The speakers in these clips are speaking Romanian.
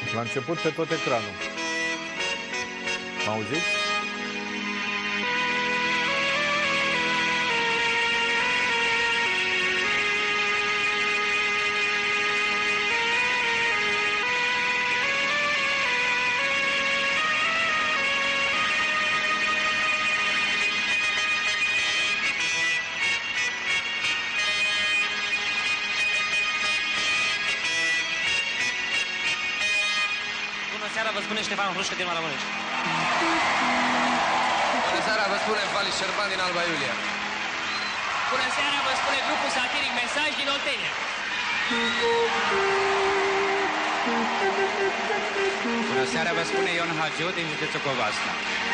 La început pe tot ecranul. M-auziți? Vă spune Ștefan Hrușcă din Maramureș. Bună seara, vă spune Vali Șerban din Alba Iulia. Bună seara, vă spune grupul satiric Mesaj din Oltenia. Bună seara, vă spune Ion Hagiu din județul Covasna.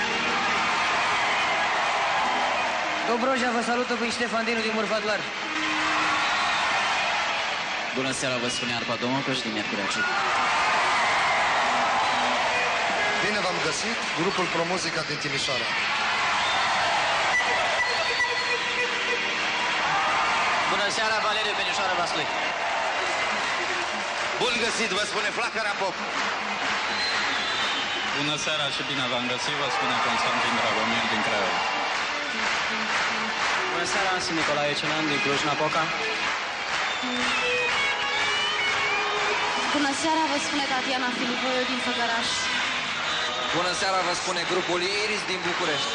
Dobrogea vă salută prin Ștefan Dinu din Murfadlar. Bună seara, vă spune Arpa Domocăș din Miercurea Ciuc. Bine v-am găsit, grupul Promuzica din Timișoara. Bună seara, Valeriu Benișoara Vaslui. Bun găsit, vă spune Flacăra Pop. Bună seara și bine v-am găsit, vă spune Constantin Dragomir din Craiova. Bună seara, sunt Nicolae Cenan din Cluj-Napoca. Bună seara, vă spune Tatiana Filipoiu din Făgăraș. Bună seara, vă spune grupul Iris din București.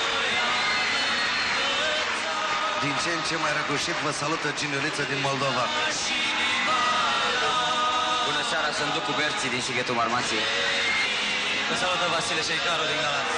Din ce în ce mai răgușit vă salută Ginuliță din Moldova. Bună seara, sunt Ducu Berții din Sighetul Marmației. Vă salută Vasile Șeicaru din Galați.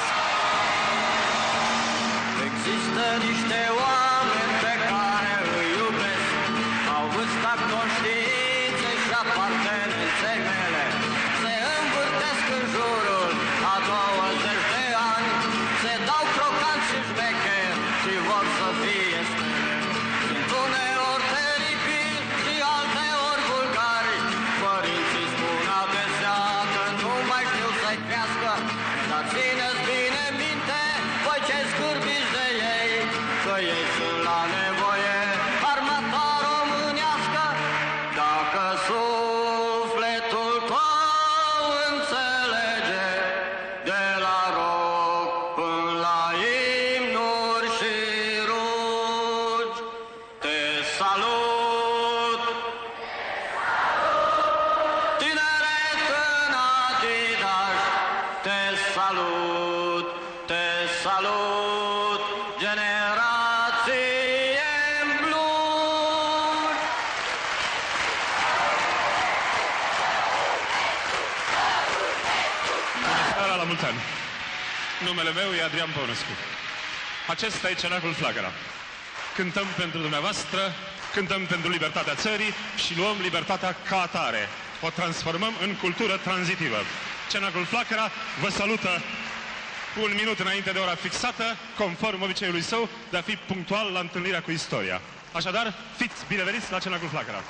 Există niște oameni pe care îi iubesc, au vârsta conștiinței și apartenenței mele. Se învârtesc în jurul a 20 de ani, se dau crocanți și șmecheri și vor să fie stele. Sunt uneori teribili și alteori vulgari, părinții spun adesea că nu mai știu să-i crească, dar țineți bine minte, voi ce scârbiți de ei, că ei sunt la nevoie armata românească. Dacă sufletul tău înțelege, de la rock până la imnuri și rugi, te salut! Tineret în Adidas, te salut, te salut, generație în blues. Bună seara, la mulți ani! Numele meu e Adrian Păunescu. Acesta e Cenacul Flacăra. Cântăm pentru dumneavoastră, cântăm pentru libertatea țării și luăm libertatea ca atare. O transformăm în cultură tranzitivă. Cenacul Flacăra vă salută cu un minut înainte de ora fixată, conform obiceiului său de a fi punctual la întâlnirea cu istoria. Așadar, fiți bineveniți la Cenacul Flacăra.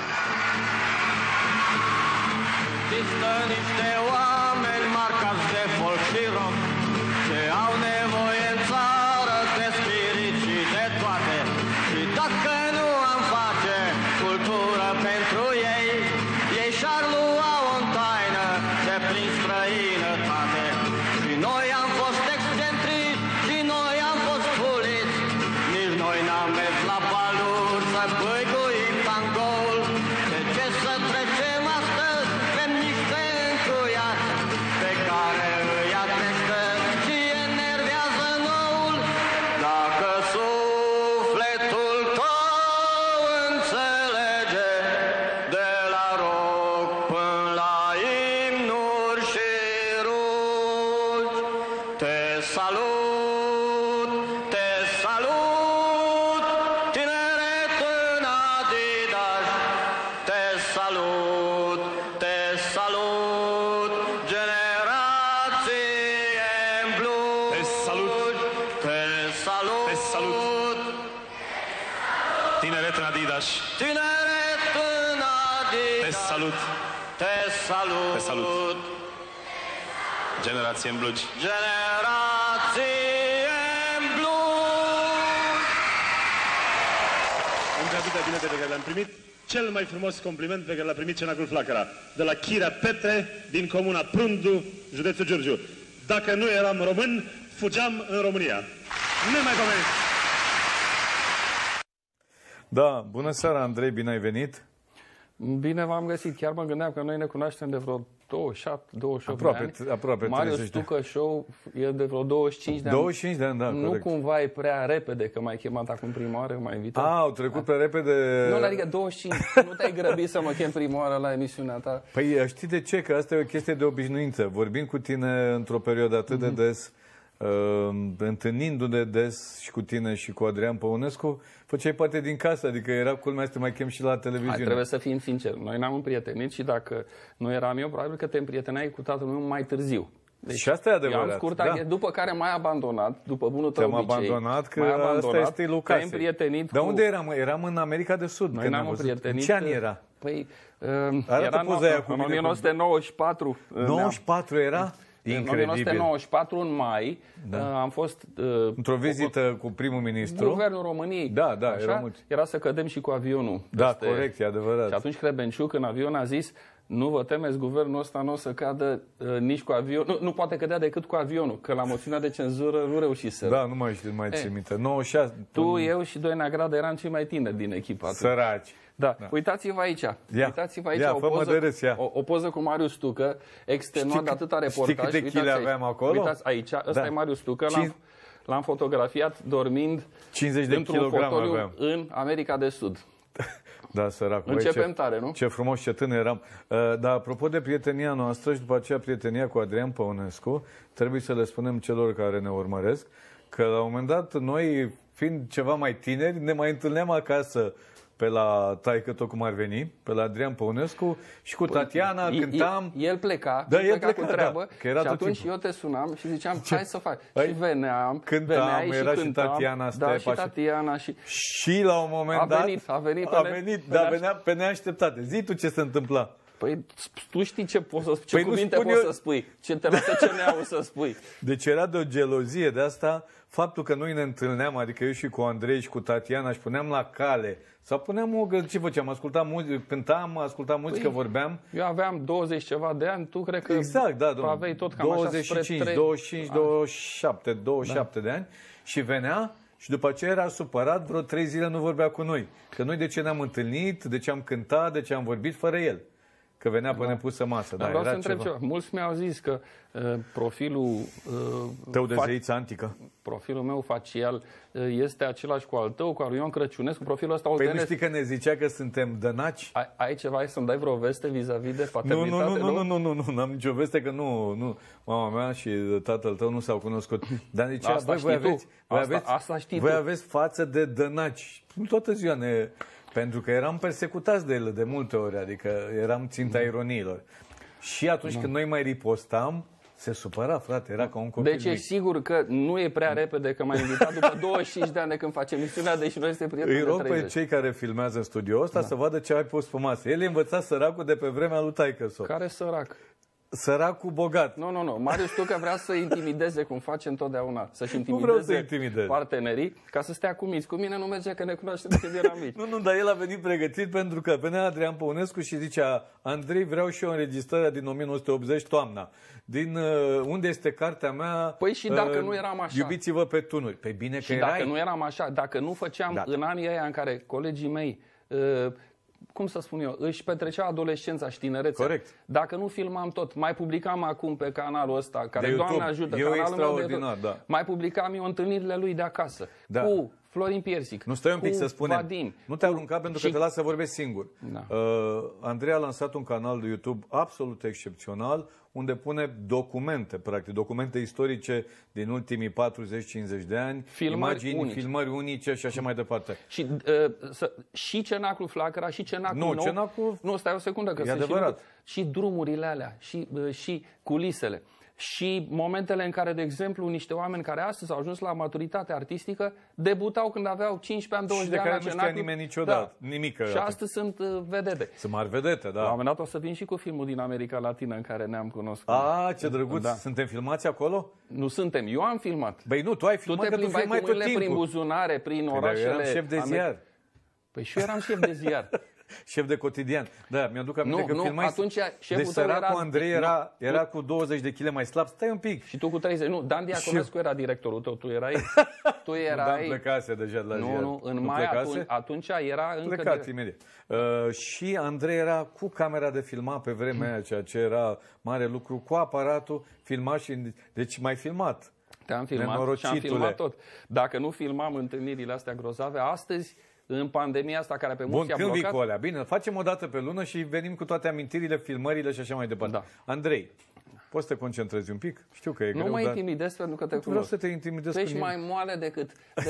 Există niște oameni marcați de folk și rock, ce au nevoie în țară de spirit și de toate. Și dacă nu am face cultură pentru ei, ei și-ar lua o taină de prin străinătate. Și noi am fost excentrici, și noi am fost puliți, nici noi n-am mers la baluri să băiguim tangoul. De ce să trecem astăzi pe niște încruiați pe care îi atește și enervează noul? Dacă sufletul tău înțelege, de la rock până la imnuri și rugi, te salut, te salut, tineret în Adidas, te salut, te salut, generație în blues. Te salut. Te salut, Te salut. Tineret în Adidas. tineret în Adidas, Te salut. te salut, Te salut. Generație în blugi. generație în blues. Între atâtea cabinete pe care le-am primit, cel mai frumos compliment pe care l-a primit Cenacul Flacăra, de la Chirea Petre, din comuna Prundu, județul Giurgiu. Dacă nu eram român, fugeam în România. Nemaipomenit! Da, bună seara, Andrei, bine ai venit. Bine v-am găsit. Chiar mă gândeam că noi ne cunoaștem de vreo 27-28 de ani. Aproape Marius 30 de ani. Tucă Show e de vreo 25 de ani. 25 de ani, da, Nu corect. cumva e prea repede că m-ai chemat acum prima oară, m-ai invitat? Au trecut prea repede. Nu, adică 25. Nu te-ai grăbit să mă chem prima oară la emisiunea ta? Păi știi de ce? Că asta e o chestie de obișnuință. Vorbind cu tine într-o perioadă atât de des, întâlnindu-ne des și cu tine și cu Adrian Păunescu, făceai parte din casă, adică era culmea să te mai chem și la televiziune. Hai, trebuie să fim sinceri. Noi n-am împrietenit și dacă nu eram eu, probabil că te împrieteneai cu tatăl meu mai târziu. Deci, și asta e adevărat. Eu am scurtat, da. după care m-ai abandonat, după bunul tău Te-am obicei. abandonat, că asta este stilul casei. Te-ai împrietenit Dar cu... unde eram? Eram în America de Sud. Noi n-am împrietenit. Ce an era? Păi, Arată poza aia cu în mine 1994. 94 era? În 1994, în mai, am fost... într-o vizită cu primul ministru. Guvernul României. Da, da, așa, era să cădem și cu avionul. Da, corect, e adevărat. Și atunci Hrebenciuc în avion a zis: nu vă temeți, guvernul ăsta nu o să cadă nici cu avionul. Nu poate cădea decât cu avionul, că la moțiunea de cenzură nu reușise. Da, nu mai țin minte. 96. Tu, eu și doi Nagradă eram cei mai tineri din echipa. Săraci. Da. Uitați-vă aici. Uitați-vă aici o poză cu Marius Tucă, extenuat de atâta reportaj. Știi câte chile aveam acolo? Uitați aici, ăsta e Marius Tucă. L-am fotografiat dormind 50 de într-un kilograme aveam în America de Sud. Da, săracul. Începem tare, nu? Ce frumos, ce tânăr eram. Dar apropo de prietenia noastră și după aceea prietenia cu Adrian Păunescu, trebuie să le spunem celor care ne urmăresc că la un moment dat noi, fiind ceva mai tineri, ne mai întâlneam acasă pe la taică-tot cum ar veni, pe la Adrian Păunescu și cu Tatiana cântam. El pleca, da, el pleca cu treabă, că era și atunci timpul. eu te sunam și ziceam, hai să fac. Și veneam, cântam, era și cântam, Tatiana Stepa. Da, și Tatiana. Și la un moment dat a venit, dar venea pe neașteptate. Zi tu ce se întâmpla. Păi tu știi ce poți să spui, ce cuvinte poți să spui, ce te lasă CNA-ul să spui. Deci era de o gelozie de asta, faptul că noi ne întâlneam, adică eu și cu Andrei și cu Tatiana și puneam la cale, sau puneam ce făceam, ascultam muzică, cântam, ascultam muzică, vorbeam. Eu aveam 20 ceva de ani, tu cred că exact, da, aveai tot cam 25, așa 27 de ani și venea și după aceea era supărat, vreo 3 zile nu vorbea cu noi. Că noi de ce ne-am întâlnit, de ce am cântat, de ce am vorbit fără el. Că venea pe nepusă masă. Dar vreau să întreb ceva. Mulți mi-au zis că profilul tău de zeiță antică. Profilul meu facial este același cu al tău, cu al lui Ion Crăciunescu, profilul ăsta Păi nu știi că ne zicea că suntem dănaci? Ai ceva, ai să-mi dai vreo veste vis-a-vis de paternitate? Nu, n-am nicio veste că nu. Mama mea și tatăl tău nu s-au cunoscut. Dar zicea, voi aveți față de dănaci. Toată ziua ne... Pentru că eram persecutați de el de multe ori, adică eram ținta ironiilor. Și atunci când noi mai ripostam, se supăra, frate, era ca un copil Deci e sigur că nu e prea repede că m-ai invitat după 25 de ani de când facem misiunea, deși noi suntem prieteni de 30. Îi rog pe cei care filmează în studio ăsta să vadă ce ai pus pe masă. El i-a învățat săracul de pe vremea lui taică-so. Care sărac? Săracul bogat. Nu. Marius Tucă vrea să intimideze, cum face întotdeauna. Să-și intimideze partenerii ca să stea cu mici. Cu mine nu merge că ne cunoaștem de când eram mici. Nu, dar el a venit pregătit pentru că venea Adrian Păunescu și zicea: Andrei, vreau și eu înregistrarea din 1980 toamna. Din unde este cartea mea? Păi și dacă nu eram așa? Iubiți-vă pe tunuri. Păi bine că dacă nu eram așa, dacă nu făceam în anii ăia în care colegii mei cum să spun eu, își petrecea adolescența și tinerețea. Corect. Dacă nu filmam tot, mai publicam acum pe canalul ăsta, care, de Doamne ajută, canalul meu de YouTube, da. Mai publicam eu întâlnirile lui de acasă, cu Florin Piersic, nu stai un pic să spunem. Vadim, nu te arunca pentru că te las să vorbești singur. Da. Andrei a lansat un canal de YouTube absolut excepțional, unde pune documente, practic, documente istorice din ultimii 40-50 de ani, filmări unice și așa mai departe. Și Cenacul Flacăra, și Cenacul Nou. Nu, stai o secundă, că sunt și drumurile alea, și culisele. Și momentele în care, de exemplu, niște oameni care astăzi au ajuns la maturitate artistică debutau când aveau 15 ani, 20 de ani la Cenaclu. Și de care nu știa nimeni niciodată. Nimic. Și astăzi sunt vedete. Sunt mari vedete, da. La un moment dat o să vin și cu filmul din America Latină în care ne-am cunoscut. Ce drăguț. Da. Suntem filmați acolo? Nu suntem. Eu am filmat. Băi nu, tu ai filmat, tu te plimbai cu mâinile prin buzunare, prin orașele... Eu eram șef de ziar. Păi și eu eram șef de ziar. Șef de cotidian. Da, mi-aduc aminte că filmai... atunci șeful deci săracul Andrei era cu 20 de kg mai slab. Stai un pic. Și tu cu 30. Nu, Dan Diaconescu era directorul tău. Tu erai... Tu erai... Dan plecase deja de la ziar. Nu, în mai atunci era încă... Plecat imediat. Și Andrei era cu camera de filmat pe vremea aia, ceea ce era mare lucru, cu aparatul, filmat și... Deci mai filmat. Te-am filmat și am filmat tot. Dacă nu filmam întâlnirile astea grozave, astăzi, în pandemia asta care pe mulți i-a blocat... Bun, când vii cu alea? Bine, facem o dată pe lună și venim cu toate amintirile, filmările și așa mai departe. Da. Andrei, poți să te concentrezi un pic? Știu că e greu, Nu mă intimidez pentru că te cunosc. Vreau să te intimidez. Tu ești mai moale decât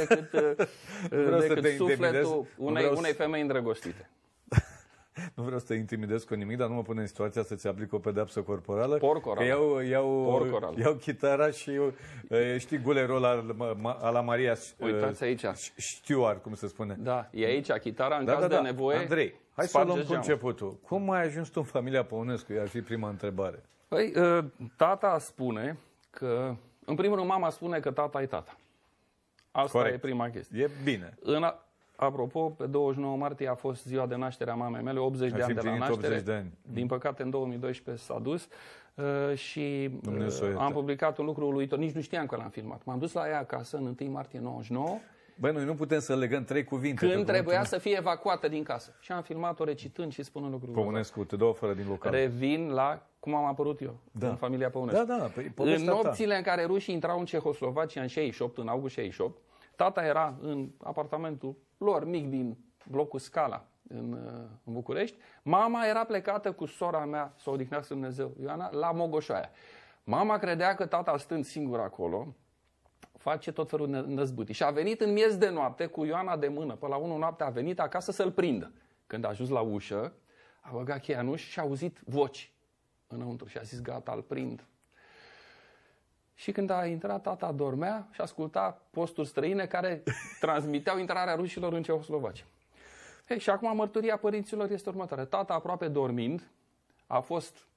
sufletul unei femei îndrăgostite. Nu vreau să te intimidez cu nimic, dar nu mă pune în situația să-ți aplic o pedeapsă corporală. Porcoral. Că iau chitara și știi gulerul la Maria. Uitați aici. Stewart, cum se spune. Da, e aici chitara în caz de nevoie. Andrei, hai să luăm cu începutul. Cum ai ajuns tu în familia Păunescu? Ar fi prima întrebare. Păi, tata spune că, în primul rând, mama spune că tata e tata. Asta Corect. E prima chestie. E bine. Apropo, pe 29 martie a fost ziua de naștere a mamei mele, 80 de ani de la naștere. 80 de ani. Din păcate, în 2012 s-a dus și am publicat un lucru uluitor. Nici nu știam că l-am filmat. M-am dus la ea acasă în 1 martie 99. Băi, noi nu putem să legăm 3 cuvinte. Când trebuia să fie evacuată din casă. Și am filmat-o recitând și spunând lucruri. Păunescu, te dau fără din local. Revin la cum am apărut eu în familia Păunescu. Da. În nopțile în care rușii intrau în Cehoslovacia în 68, în august 68, tata era în apartamentul lor mic din blocul Scala în București. Mama era plecată cu sora mea, să o odihnească Dumnezeu, Ioana, la Mogoșoaia. Mama credea că tata, stând singur acolo, face tot felul de năzbâtii. Și a venit în miez de noapte cu Ioana de mână. Pe la 1 noapte a venit acasă să-l prindă. Când a ajuns la ușă, a băgat cheia în ușă și a auzit voci înăuntru și a zis, gata, îl prind. Și când a intrat, tata dormea și asculta posturi străine care transmiteau intrarea rușilor în Cehoslovacia. Și acum mărturia părinților este următoarea. Tata, aproape dormind, a fost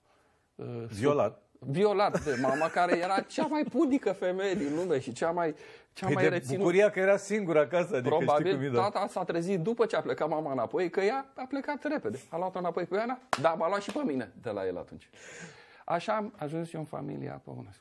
violat de mama, care era cea mai pudică femeie din lume și cea mai reținută. Bucuria că era singură acasă. Adică probabil tata s-a trezit după ce a plecat mama înapoi, că ea a plecat repede. A luat-o înapoi pe Ioana, dar m-a luat și pe mine de la el atunci. Așa am ajuns eu în familia Păunescu.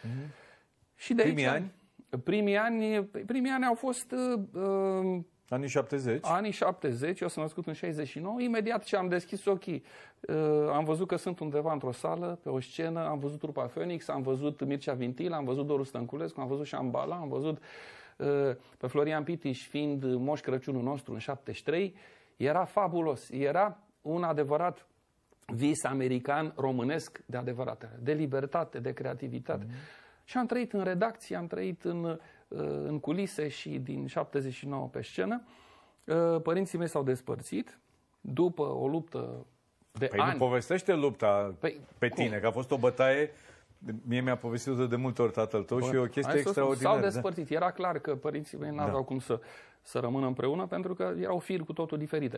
Și de primii ani au fost anii 70. Anii 70, eu sunt născut în 69, imediat ce am deschis ochii, am văzut că sunt undeva într-o sală, pe o scenă, am văzut trupa Phoenix, am văzut Mircea Vintil, am văzut Doru Stănculescu, am văzut Șambala, am văzut pe Florian Pitiș fiind Moș Crăciunul nostru în 73. Era fabulos, era un adevărat vis american românesc de adevărat, de libertate, de creativitate. Și am trăit în redacție, am trăit în culise și din 79 pe scenă. Părinții mei s-au despărțit după o luptă de ani. Nu povestește lupta pe tine, că a fost o bătaie. Mie mi-a povestit de multe ori tatăl tău și e o chestie extraordinară. S-au despărțit. Era clar că părinții mei n-aveau cum să rămână împreună, pentru că erau firi cu totul diferite.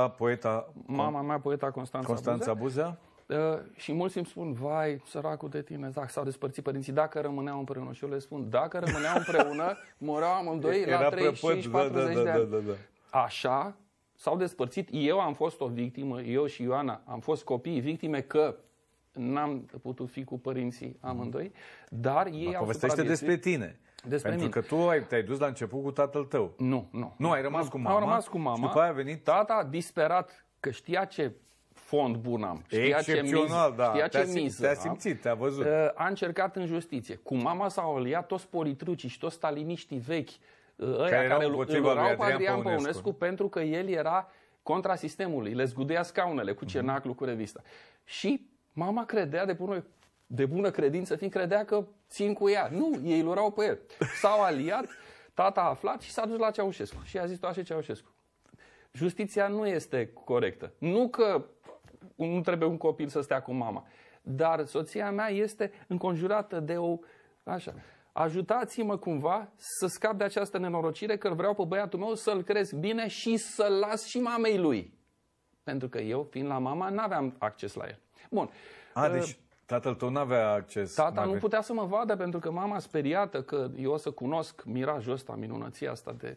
Mama mea, poeta Constanța Buzea. Și mulți îmi spun, vai, săracul de tine, s-au despărțit părinții, dacă rămâneau împreună. Și eu le spun, dacă rămâneau împreună, măreau amândoi la 35-40 de ani. Așa s-au despărțit. Eu am fost o victimă, eu și Ioana am fost copii victime că n-am putut fi cu părinții amândoi, dar ei au povestește despre tine. Pentru că tu te-ai dus la început cu tatăl tău. Nu, ai rămas cu mama. Am rămas cu mama. Și după aia a venit tata disperat că știa ce fond bun am. Știa ce miză. Te-a simțit, te-a văzut. A încercat în justiție. Cu mama s-au aliat toți politrucii și toți staliniștii vechi, care îl urau pe Adrian Păunescu, pentru că el era contra sistemului. Le zgudea scaunele cu cenaclu, cu revista. Și mama credea de bună credință, fiind credea că țin cu ea. Nu, ei îl urau pe el. S-au aliat, tata a aflat și s-a dus la Ceaușescu. Și a zis, tu așa Ceaușescu, justiția nu este corectă. Nu că nu trebuie un copil să stea cu mama, dar soția mea este înconjurată de o... Așa. Ajutați-mă cumva să scap de această nenorocire, că vreau pe băiatul meu să-l cresc bine și să-l las și mamei lui. Pentru că eu, fiind la mama, n-aveam acces la el. Bun. Deci tatăl tău n-avea acces. Tata nu putea să mă vadă, pentru că mama, speriată că eu o să cunosc mirajul ăsta, minunăția asta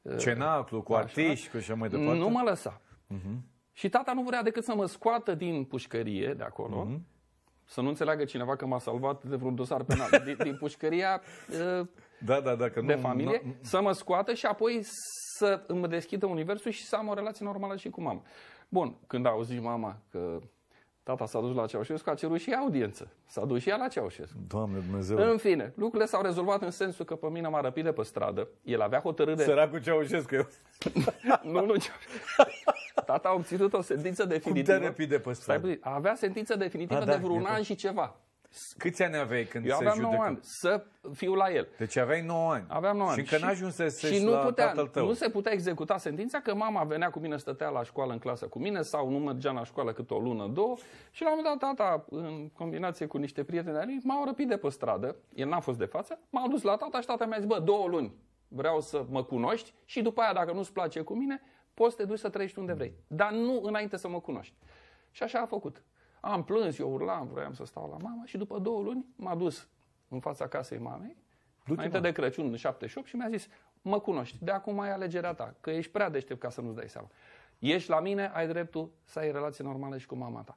cenaclu, cu artiști, cu așa mai departe? Nu mă lăsa. Și tata nu vrea decât să mă scoată din pușcărie de acolo, să nu înțeleagă cineva că m-a salvat de vreun dosar penal, din pușcăria de familie, să mă scoată și apoi să îmi deschidă universul și să am o relație normală și cu mama. Bun, când a auzit mama că tata s-a dus la Ceaușescu, a cerut și audiență. S-a dus și ea la Ceaușescu. Doamne Dumnezeu! În fine, lucrurile s-au rezolvat în sensul că pe mine m-a răpit de pe stradă. El avea hotărâre... Săracul Ceaușescu, eu. Nu. Tata a obținut o sentință definitivă. Cum te răpit de pe stradă? Avea sentință definitivă de vreun an și ceva. Câți ani aveai când eu se aveam judecă? 9 ani să fiu la el. Deci aveai 9 ani. Aveam 9 ani. Și încă n-ajunsese la tatăl tău. Nu se putea executa sentința că mama venea cu mine, stătea la școală în clasă cu mine sau nu mergea la școală cât o lună, 2 și la un moment dat tata, în combinație cu niște prieteni ai lui, m-au răpit de pe stradă, el n-a fost de față, m-au dus la tata și tata mi-a zis, 2 luni vreau să mă cunoști și după aia dacă nu-ți place cu mine, poți să te duci să trăiești unde vrei, dar nu înainte să mă cunoști. Și așa a făcut. Am plâns, eu urlam, vroiam să stau la mama și după 2 luni m-a dus în fața casei mamei, înainte de Crăciun, în 78, și mi-a zis, mă cunoști, de acum ai alegerea ta, că ești prea deștept ca să nu-ți dai seama. Ești la mine, ai dreptul să ai relație normală și cu mama ta.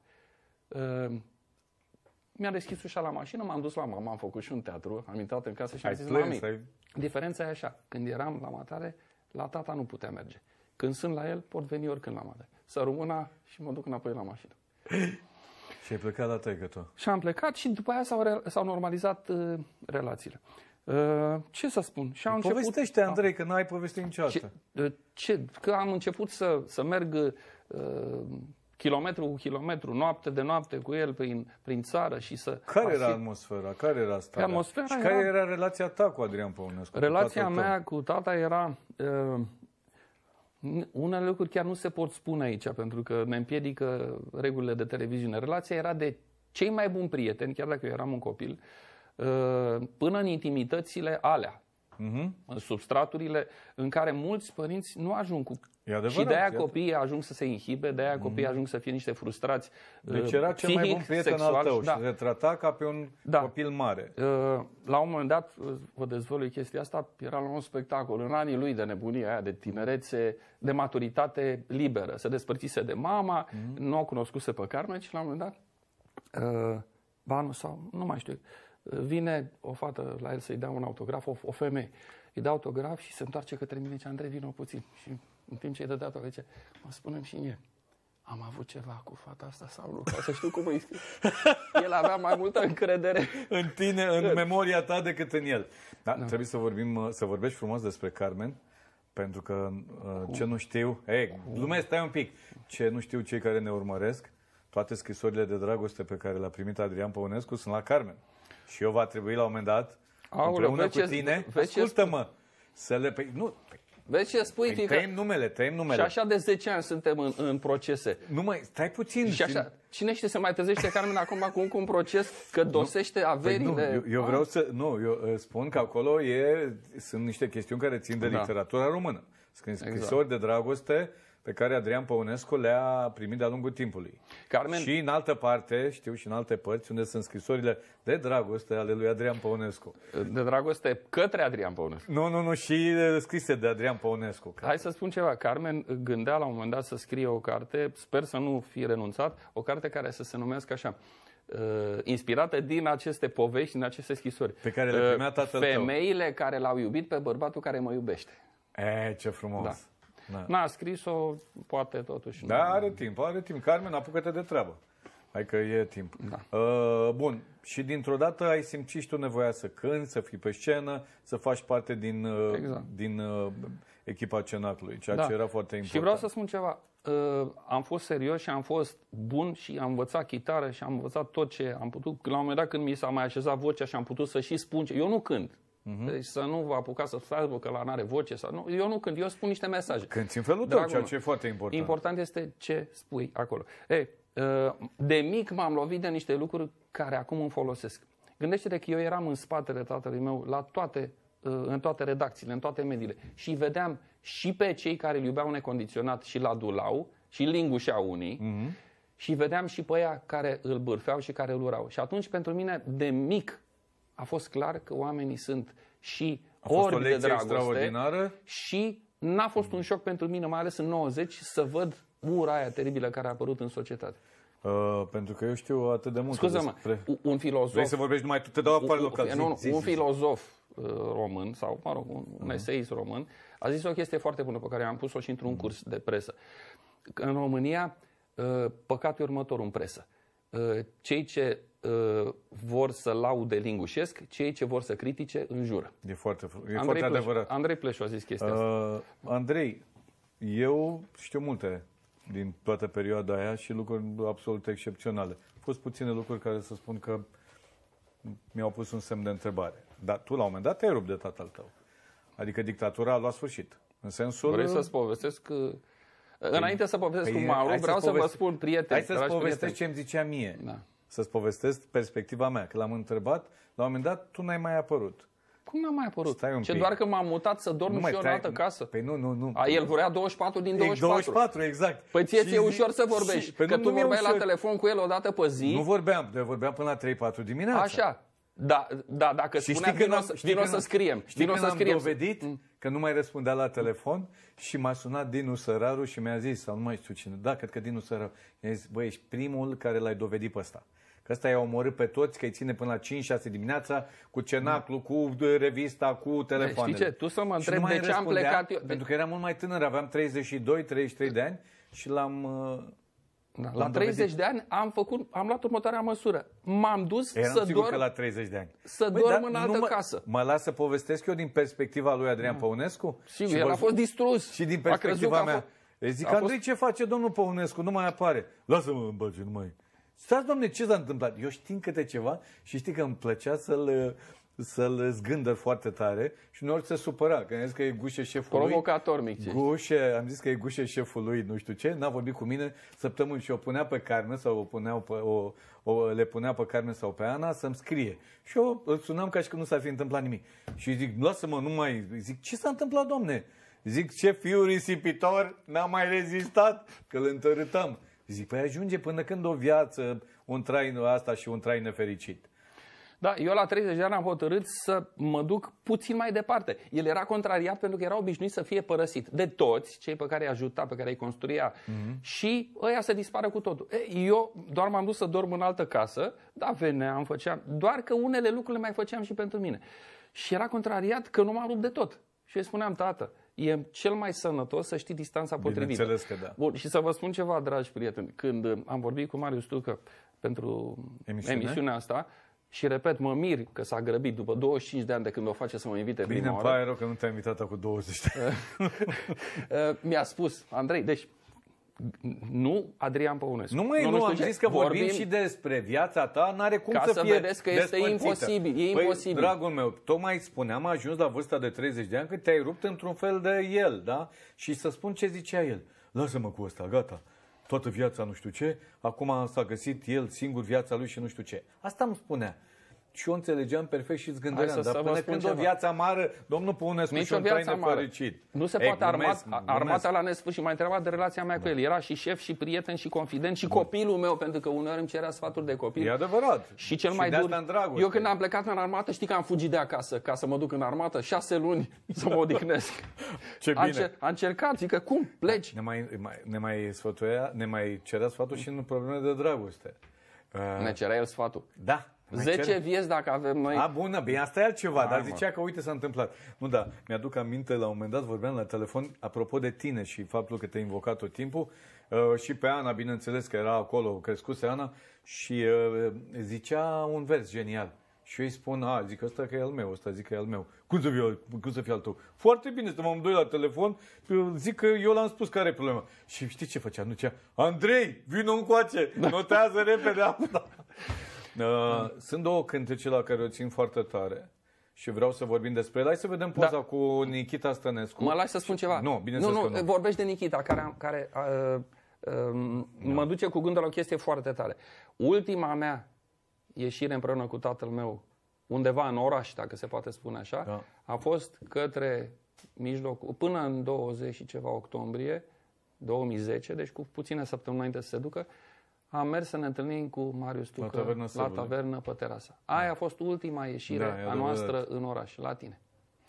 Mi-a deschis ușa la mașină, m-am dus la mama, am făcut și un teatru, am intrat în casă și am zis, mami, diferența e așa, când eram la matare, la tata nu putea merge. Când sunt la el, pot veni oricând la matare. Să rămână și mă duc înapoi la mașină. Și ai plecat la taică-tu. Și am plecat și după aia s-au normalizat relațiile. Ce să spun? Și povestește, Andrei, că n-ai povestit niciodată. Că am început să merg kilometru cu kilometru, noapte de noapte cu el prin țară și să... Care era atmosfera? Care era starea? Și care era relația ta cu Adrian Păunescu? Relația mea cu tata era... Unele lucruri chiar nu se pot spune aici, pentru că ne împiedică regulile de televiziune. Relația era de cei mai buni prieteni, chiar dacă eu eram un copil, până în intimitățile alea. În substraturile în care mulți părinți nu ajung cu... Și de-aia copiii ajung să se inhibe, de-aia copiii ajung să fie niște frustrați Deci era cel mai bun prieten al tău și se trata ca pe un copil mare. La un moment dat, vă dezvălui chestia asta, era la un spectacol, în anii lui de nebunie aia, de tinerețe, de maturitate liberă. Se despărțise de mama, nu o cunoscuse pe Carmen și la un moment dat, nu mai știu, vine o fată la el să-i dea un autograf, o femeie. Îi dă autograf și se întoarce către mine și zice, Andrei, vină puțin. Și în timp ce îi dădea autograf, zice, mă spunem și mie, am avut ceva cu fata asta sau nu? Ca să știu cum îi scrie. El avea mai multă încredere în tine, în memoria ta, decât în el. Trebuie să vorbești frumos despre Carmen, pentru că ce nu știu... Glumesc, stai un pic. Ce nu știu cei care ne urmăresc, toate scrisorile de dragoste pe care le-a primit Adrian Păunescu sunt la Carmen. Și eu va trebui la un moment dat, împreună cu tine, ascultă-mă, să le... Vezi ce spui? Trăim numele. Și așa de 10 ani suntem în procese. Stai puțin. Și așa, cine știe, se mai trezește Carmen acum cu un proces că dosește averile? Eu spun că acolo sunt niște chestiuni care țin de literatura română. Scrisori de dragoste pe care Adrian Păunescu le-a primit de-a lungul timpului. Carmen... Și în altă parte, știu și în alte părți, unde sunt scrisorile de dragoste ale lui Adrian Păunescu. De dragoste către Adrian Păunescu. Nu, și scrise de Adrian Păunescu. Hai să spun ceva. Carmen gândea la un moment dat să scrie o carte, sper să nu fie renunțat, o carte care să se numească așa, inspirată din aceste povești, din aceste scrisori. Pe care le primea tatăl tău. Femeile care l-au iubit pe bărbatul care mă iubește. Ce frumos. Da. N-a scris-o, poate totuși. Are timp. Carmen, apucă-te de treabă. Hai că e timp. Bun. Și dintr-o dată ai simțit și tu nevoia să cânti, să fii pe scenă, să faci parte din echipa Cenaclului, ceea ce era foarte important. Și vreau să spun ceva. Am fost serios și am fost bun și am învățat chitară și am învățat tot ce am putut. La un moment dat când mi s-a mai așezat vocea și am putut să și spun eu nu cânt. Deci să nu vă apucați să spuneți că ăla n-are voce sau nu. Eu nu cânt, eu spun niște mesaje. Cânti în felul tău, ceea ce e foarte important. Important este ce spui acolo. De mic m-am lovit de niște lucruri care acum îmi folosesc. Gândește-te că eu eram în spatele tatălui meu în toate redacțiile, în toate mediile și vedeam și pe cei care îl iubeau necondiționat și îl adulau și îl lingușeau unii și vedeam și pe aia care îl bârfeau și care îl urau. Și atunci pentru mine de mic a fost clar că oamenii sunt și orbi de dragoste și n-a fost un șoc pentru mine, mai ales în 90, să văd ura aia teribilă care a apărut în societate. Pentru că eu știu atât de mult. Scuze-mă, un filozof... Vrei să vorbești numai tu, te dau afară local. Un filozof român, sau, mă rog, un eseist român, a zis o chestie foarte bună pe care am pus-o și într-un curs de presă. În România, păcatul e următorul în presă. Cei ce vor să laude lingușesc, cei ce vor să critique înjură. E foarte adevărat. Andrei Pleșu a zis chestia asta. Andrei, eu știu multe din toată perioada aia și lucruri absolut excepționale. Au fost puține lucruri care să spun că mi-au pus un semn de întrebare. Dar tu, la un moment dat, te-ai rupt de tatăl tău. Adică dictatura a luat sfârșit. În sensul... Vrei să-ți povestesc... Înainte să povestesc cu Maru, vreau să vă spun, prieteni... Hai să-ți povestesc ce îmi zicea mie. Da. Să-ți povestesc perspectiva mea. Că l-am întrebat, la un moment dat, tu n-ai mai apărut. Cum n-am mai apărut? Doar că m-am mutat să dorm și eu în altă casă. Păi nu. El vrea 24 din 24. 24, exact. Păi ție e ușor să vorbești. Că tu vorbeai la telefon cu el o dată pe zi. Nu vorbeam până la 3-4 dimineața. Așa. Da, dacă spunea vino să scriem. Știi când am dovedit că nu mai răspundea la telefon și m-a sunat Dinu Săraru și mi-a zis, sau nu mai știu cine, da, cred că Dinu Săraru, mi-a zis, băi, ești primul care l-ai dovedit pe ăsta. Că ăsta i-a omorât pe toți, că îi ține până la 5-6 dimineața, cu cenaclu, cu revista, cu telefoanele. Știi ce? Tu să mă întrebi de ce am plecat eu. Pentru că eram mult mai tânăr, aveam 32-33 de ani și l-am... La 30 de ani am luat următoarea măsură. M-am dus să dorm că la 30 de ani. Să dorm în altă casă. Mă las să povestesc eu din perspectiva lui Adrian Păunescu? Sigur, el a fost distrus. Și din perspectiva mea. Zic, Andrei, ce face domnul Păunescu? Nu mai apare. Lasă-mă în băge, nu mai... Stați, domne, ce s-a întâmplat? Eu știu câte ceva și știi că îmi plăcea să-l zgândăr foarte tare și uneori se supăra, că am zis că e Gușe șeful lui. Provocator mic. Am zis că e Gușe șeful lui, nu știu ce, n-a vorbit cu mine săptămâni și o punea pe Carmen sau le punea pe Carmen sau pe Ana să-mi scrie. Și eu îl sunam ca și că nu s-ar fi întâmplat nimic. Și zic, lasă-mă, nu mai... Zic, ce s-a întâmplat, domne? Zic, ce fiu risipitor, n-a mai rezistat, că îl întărâtam. Zic, păi ajunge până când o viață, un trai asta și un trai nefericit. Da, eu la 30 de ani am hotărât să mă duc puțin mai departe. El era contrariat pentru că era obișnuit să fie părăsit de toți, cei pe care îi ajuta, pe care îi construia, și ăia să dispară cu totul. Eu doar m-am dus să dorm în altă casă, da, veneam, făceam, doar că unele lucruri le mai făceam și pentru mine. Și era contrariat că nu m-am rupt de tot. Și eu spuneam, tată, e cel mai sănătos să știi distanța potrivită. Bineînțeles că da. Bun, și să vă spun ceva, dragi prieteni, când am vorbit cu Marius Tucă pentru emisiunea asta, și repet, mă mir că s-a grăbit după 25 de ani de când o face să mă invite prima oară. Bine, îmi pare rău că nu te-a invitat cu 20 de ani. Mi-a spus, Andrei, deci nu Adrian Păunescu. Nu, am zis că vorbim și despre viața ta, n-are cum să fie vedeți că este imposibil. E imposibil. Dragul meu, tocmai spuneam, am ajuns la vârsta de 30 de ani că te-ai rupt într-un fel de el, da? Și să spun ce zicea el. Lasă-mă cu ăsta, gata. Toată viața nu știu ce, acum s-a găsit el singur viața lui și nu știu ce. Asta îmi spunea. Și eu înțelegeam perfect și zgândeream. Dar până când o viață amară, domnul Păunescu și un trai nefericit. Nu se poate armata la nesfârșit. M-a întrebat de relația mea cu el. Era și șef, și prieten, și confident, și copilul meu, pentru că uneori îmi cerea sfaturi de copil. E adevărat. Și cel mai dur. Eu când am plecat în armată, știi că am fugit de acasă ca să mă duc în armată 6 luni să mă odihnesc. Ce bine. A încercat, zic că cum, pleci. Ne mai cerea sfatul și în probleme de dragoste. Ne cerea el sfatul. Da. 10 vieți dacă avem noi. Bună, bine, asta e altceva, dar zicea că uite s-a întâmplat. Nu, da, mi-aduc aminte, la un moment dat vorbeam la telefon, apropo de tine și faptul că te-ai invocat tot timpul, și pe Ana, bineînțeles că era acolo, crescuse Ana, și zicea un vers genial. Și eu îi spun, zic, ăsta că e al meu, ăsta zic că e al meu. Cum să fie al tău? Foarte bine, suntem amândoi la telefon, zic că eu l-am spus care e problema. Și știi ce făcea? Nu zicea, Andrei, vino încoace, notează repede asta. Sunt două cântece la care o țin foarte tare și vreau să vorbim despre ele. Hai să vedem poza cu Nikita Stănescu. Mă lași să spun ceva? Nu, bineînțeles că nu. Vorbești de Nikita, care mă duce cu gândul la o chestie foarte tare. Ultima mea ieșire împreună cu tatăl meu, undeva în oraș, dacă se poate spune așa, a fost către mijlocul, până în 20 și ceva octombrie 2010, deci cu puține săptămâni înainte să se ducă, am mers să ne întâlnim cu Marius Tucă la tavernă pe terasa. Aia a fost ultima ieșire a noastră în oraș, la tine.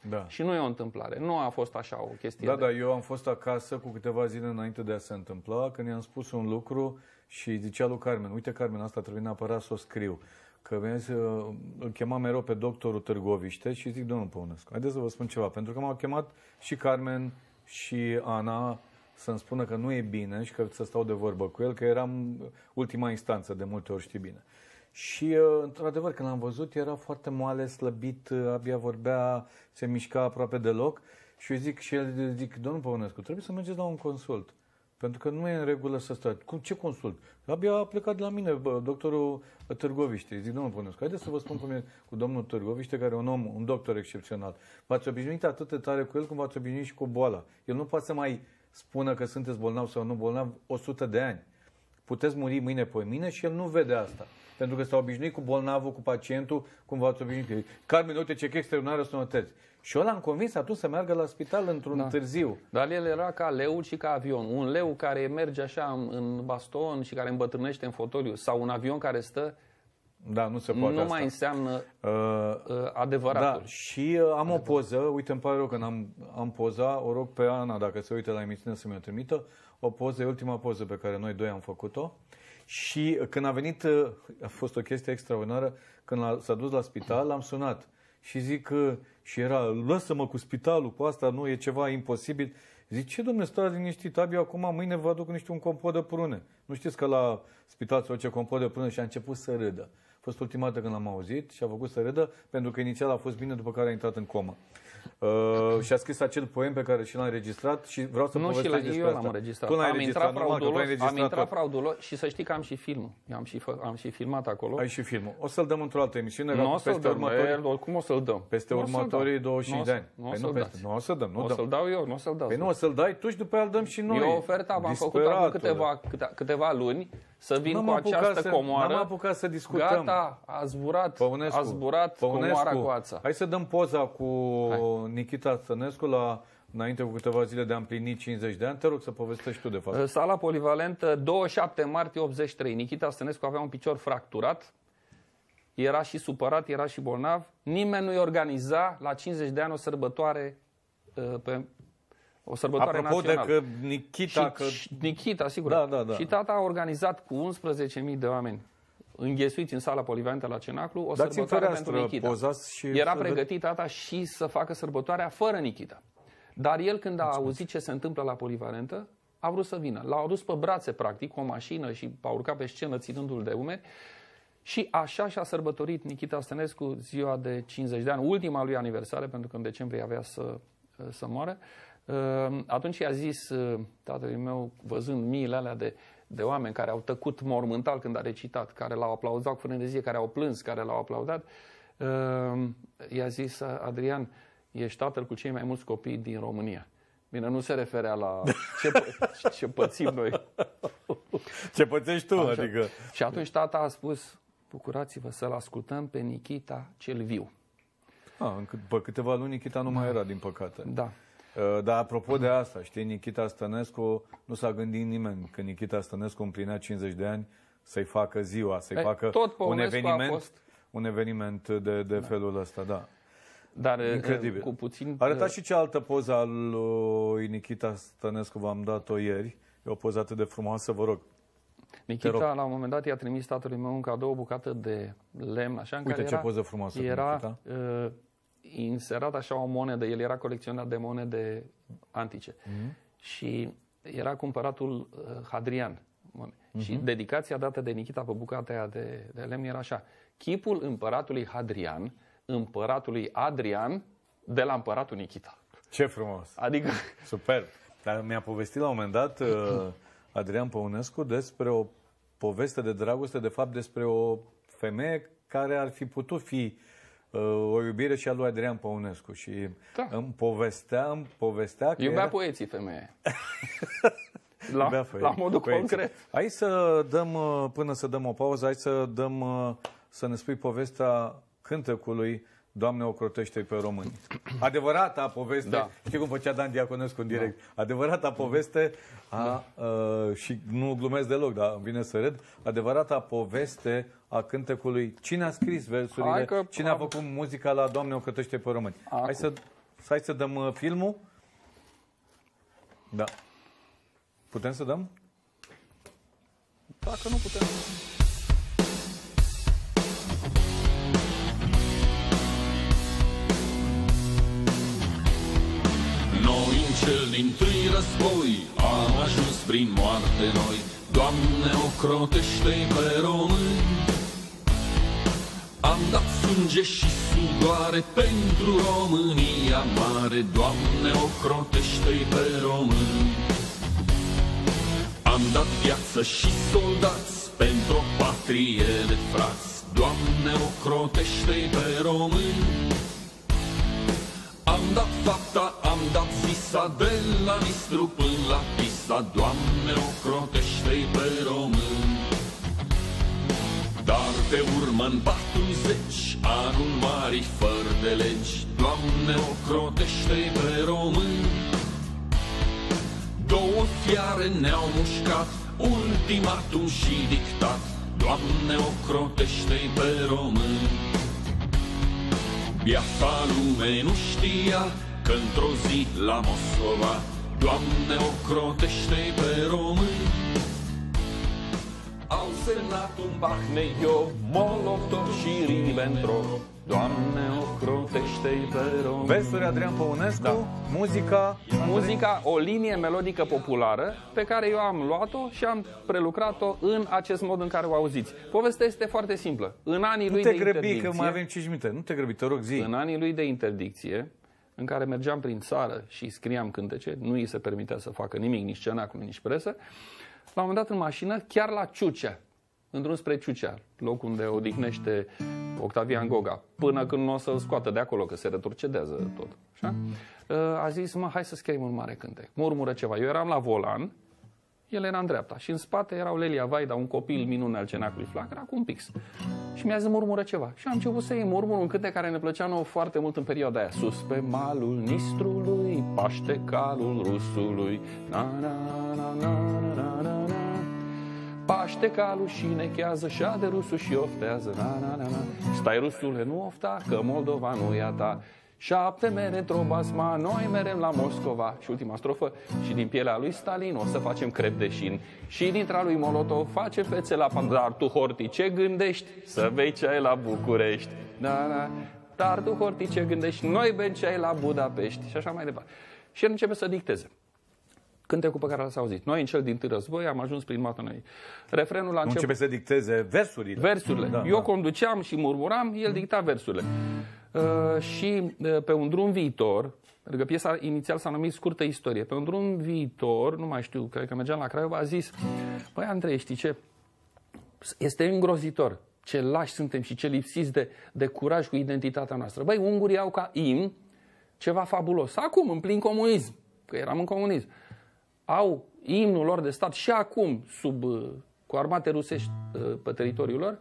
Da. Și nu e o întâmplare. Nu a fost așa o chestie. Da, eu am fost acasă cu câteva zile înainte de a se întâmpla, când i-am spus un lucru și zicea lui Carmen, uite Carmen, asta trebuie neapărat să o scriu. Că îl chema mereu pe doctorul Târgoviște și zic, domnul Păunescu, haideți să vă spun ceva, pentru că m-au chemat și Carmen și Ana să-mi spună că nu e bine și că să stau de vorbă cu el, că eram ultima instanță, de multe ori știi bine. Și, într-adevăr, când l-am văzut, era foarte moale, slăbit, abia vorbea, se mișca aproape deloc. Și eu zic, domnul Păunescu, trebuie să mergeți la un consult. Pentru că nu e în regulă să stați. Ce consult? Abia a plecat de la mine doctorul Târgoviște. Zic, domnul Păunescu, haideți să vă spun cum e cu domnul Târgoviște, care e un doctor excepțional. V-ați obișnuit atât de tare cu el cum v-ați obișnuit și cu boala. El nu poate să mai spună că sunteți bolnav sau nu bolnav 100 de ani. Puteți muri mâine, poimâine și el nu vede asta. Pentru că s-a obișnuit cu bolnavul, cu pacientul, cum v-ați obișnuit. Carmen, uite ce extraordinară sunătăți. Și eu l-am convins atunci să meargă la spital într-un târziu. Dar el era ca leul și ca avion. Un leu care merge așa în baston și care îmbătrânește în fotoliu. Sau un avion care stă... Da, nu se poate nu asta. mai înseamnă adevăratul. Da, și am o poză, uite, îmi pare rău că am poza, o rog pe Ana, dacă se uită la emisiune, să mi-o trimită, o poză, e ultima poză pe care noi doi am făcut-o. Și când a venit, a fost o chestie extraordinară, când s-a dus la spital, l-am sunat și zic, și era, lasă-mă cu spitalul, cu asta nu e ceva imposibil. Zic, ce dom'le, stați liniștit, abia acum, mâine vă aduc un compot de prune. Nu știți că la spital se face compot de prune și a început să râdă. A fost ultima dată când l-am auzit și a făcut să râdă, pentru că inițial a fost bine, după care a intrat în comă. Și a scris acel poem pe care și l-a înregistrat și vreau să povestesc despre asta. Nu, și eu l-am înregistrat. Am intrat fraudulos și să știi că am și filmul. Am și filmat acolo. Ai și filmul. O să-l dăm într-o altă emisiune. Nu o să-l dăm, cum o să-l dăm? Peste următorii 25 de ani. Nu o să-l dăm. Nu o să dăm. O să-l dau eu, nu o să-l dau. Păi nu o să-l dai tu și după aia îl dăm și noi. Eu oferta v-am făcut acum câteva luni să vin cu această comoară. N-am apucat să discutăm. Gata, a zburat comoara cu ața. Hai să dăm poza cu Nikita Stănescu înainte cu câteva zile de a împlini 50 de ani. Te rog să povestești tu de fapt. Sala polivalentă, 27 martie 83. Nikita Stănescu avea un picior fracturat. Era și supărat, era și bolnav. Nimeni nu-i organiza la 50 de ani o sărbătoare Apropo națională. De că Nikita... Nikita, sigur. Da. Și tata a organizat cu 11.000 de oameni înghesuiți în sala polivalentă la Cenaclu o sărbătoare pentru Nikita. Era pregătit tata și să facă sărbătoarea fără Nikita. Dar el, când a auzit ce se întâmplă la polivalentă, a vrut să vină. L-a adus pe brațe, practic, cu o mașină și a urcat pe scenă ținându-l de umeri. Și așa și-a sărbătorit Nikita Stănescu ziua de 50 de ani, ultima lui aniversare, pentru că în decembrie avea să moară. Atunci i-a zis tatălui meu, văzând miile alea de oameni care au tăcut mormântal când a recitat, care l-au aplaudat cu frenezie, care au plâns, care l-au aplaudat, i-a zis, Adrian, ești tatăl cu cei mai mulți copii din România. Bine, nu se referea la ce pățim noi. Ce pățești tu, așa. Adică... Și atunci tata a spus, bucurați-vă să-l ascultăm pe Nikita cel viu. După câteva luni Nikita nu mai era, din păcate. Da. Dar apropo de asta, știi, Nikita Stănescu, nu s-a gândit nimeni că Nikita Stănescu împlinea 50 de ani să-i facă ziua, să-i facă un eveniment de felul ăsta, da. Dar incredibil. Cu puțin... Arătați și cealaltă poză al lui Nikita Stănescu, v-am dat-o ieri. E o poză atât de frumoasă, vă rog. Nikita, la un moment dat, i-a trimis tatălui meu în cadou o bucată de lemn, așa, în Uite care ce poză frumoasă era inserat așa o monedă, el era colecționat de monede antice. Și era cumpăratul Hadrian. Și dedicația dată de Nikita pe bucata aia de lemn era așa: chipul împăratului Hadrian, împăratului Adrian, de la împăratul Nikita. Ce frumos! Adică... Super! Dar mi-a povestit la un moment dat Adrian Păunescu despre o poveste de dragoste, de fapt despre o femeie care ar fi putut fi o iubire și a lui Adrian Păunescu. Și îmi povestea că iubea poeții, femeie. La modul concret. Hai să dăm, până să dăm o pauză, hai să ne spui povestea cântecului Doamne, ocrotește-i pe români. Adevărata poveste, știi cum făcea Dan Diaconescu în direct, adevărata poveste, și nu glumesc deloc, dar îmi vine să râd, adevărata poveste a cântecului. Cine a scris versurile, cine a făcut muzica la Doamne, ocrotește-i pe români. Hai Hai să dăm filmul. Da. Putem să dăm? Dacă nu putem... Noi în cel dintâi război am ajuns prin moarte noi. Doamne, ocrotește-i pe români. Am dat sânge și sudoare pentru România mare. Doamne, ocrotește-i pe români. Am dat viață și soldați pentru o patrie de frați. Doamne, ocrotește-i pe români. Am dat fapta, am dat zisa, de la Nistru până la Tisa. Doamne, ocrotește-i pe români. Dar pe urmă în 40, anul mari fără de legi. Doamne, ocrotește-i pe români. Două fiare ne-au mușcat, ultimatum și dictat. Doamne, ocrotește-i pe români. Biata lume nu știa că într-o zi la Moscova, Doamne, ocrotește-i pe români. Au semnat un Bahneio, Molotov și Ribbentrop. Doamne, ocrotește-i pe români. Versuri Adrian Păunescu, da. Muzica, o linie melodică populară pe care eu am luat-o și am prelucrat-o în acest mod în care o auziți. Povestea este foarte simplă. În anii lui de interdicție... că mai avem 5 minute. Nu te grăbi, te rog, zi. În anii lui de interdicție, în care mergeam prin țară și scriam cântece, nu îi se permitea să facă nimic, nici cenacul, nici presă, la un moment dat în mașină, chiar la Ciucea, în drum spre Ciucea, loc unde odihnește Octavian Goga, până când nu o să-l scoată de acolo, că se retorcedează tot. Așa? A zis, hai să scriem un mare cântec. Murmură ceva. Eu eram la volan, el era în dreapta și în spate erau Lelia Vaida, un copil minune al cenacului Flacăra, cu un pix. Și mi-a zis, murmură ceva. Și am început să-i murmur un cântec care ne plăcea nouă foarte mult în perioada aia. Sus pe malul Nistrului, paște calul rusului, na na na na na na na. Paște calul și nechează, șade rusul și oftează, na na na na. Stai rusule, nu ofta, că Moldova nu-i a ta. 7 mere într-o basma, noi merem la Moscova. Și ultima strofă, și din pielea lui Stalin o să facem crep de șin. Și dintre lui Molotov face fețe la pan. Dar tu, Horthy, ce gândești? Să bei ceai la București. Da, da. Dar tu, Horthy, ce gândești? Noi bem ceai la Budapești. Și așa mai departe. Și el începe să dicteze cântecul pe care l-ați auzit. Noi, în cel dintâi război, am ajuns prin moartea noi. Refrenul la început... Începe să dicteze versurile. Versurile. Da, eu conduceam și murmuram, el dicta versurile. Și pe un drum viitor, pentru că piesa inițial s-a numit Scurtă istorie, pe un drum viitor, nu mai știu, cred că mergeam la Craiova, a zis, băi, Andrei, știi ce? Este îngrozitor ce lași suntem și ce lipsiți de curaj cu identitatea noastră. Băi, ungurii au ca imn ceva fabulos. Acum, în plin comunism, că eram în comunism, au imnul lor de stat și acum, cu armate rusești pe teritoriul lor,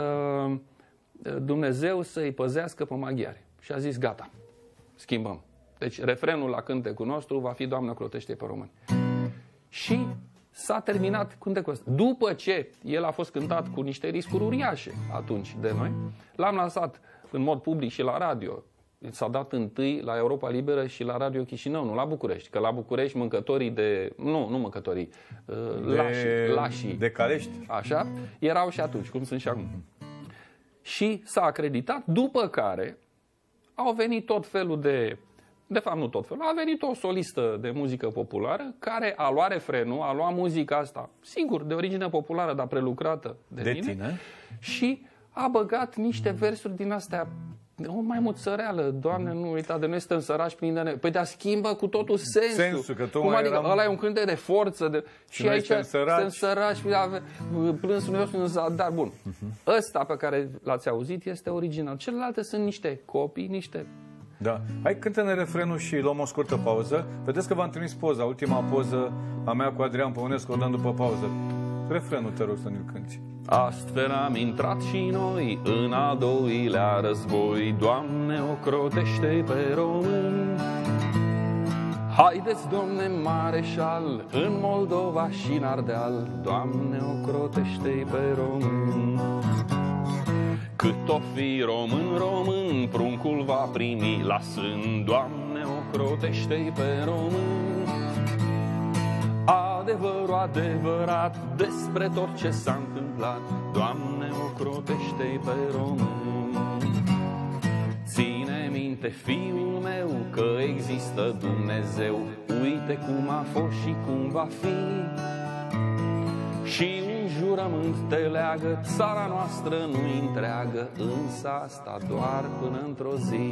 Dumnezeu să-i păzească pe maghiari. Și a zis, gata, schimbăm. Deci refrenul la cântecul nostru va fi Doamne, ocrotește pe români. Și s-a terminat cântecul ăsta. După ce el a fost cântat cu niște riscuri uriașe atunci de noi, l-am lansat în mod public și la radio. S-a dat întâi la Europa Liberă și la Radio Chișinău, nu la București. Că la București mâncătorii de... Nu mâncătorii. Lașii. De Calești. Așa. Erau și atunci, cum sunt și acum. Și s-a acreditat, după care au venit tot felul de fapt nu tot felul, a venit o solistă de muzică populară care a luat refrenul, a luat muzica asta, sigur, de origine populară, dar prelucrată de mine, și a băgat niște versuri din astea, o maimuță reală, Doamne, nu uita de noi, suntem sărași plini de... Păi dar schimbă cu totul sensul. Că cum adică ăla e un cântec de forță. Și aici suntem sărași, plânsul nostru în zadar. Bun. Ăsta pe care l-ați auzit este original. Celelalte sunt niște copii, niște... Da. Hai, cântă-ne refrenul și luăm o scurtă pauză. Vedeți că v-am trimis poza, ultima poză a mea cu Adrian Păunescu, o dăm după pauză. Refrenul, te rog să ne-l cânti. Astfel am intrat și noi în al doilea război. Doamne, ocrotește pe români. Haideți, domne mareșal, în Moldova și în Ardeal. Doamne, ocrotește pe români. Cât o fi român, român, pruncul va primi. Lasând, Doamne, ocrotește-i pe român. Adevărul adevărat despre tot ce s-a întâmplat, Doamne, ocrotește-i pe român. Ține minte, fiul meu, că există Dumnezeu. Uite cum a fost și cum va fi. Și un jurământ te leagă, țara noastră nu-i întreagă, însă asta doar până într-o zi.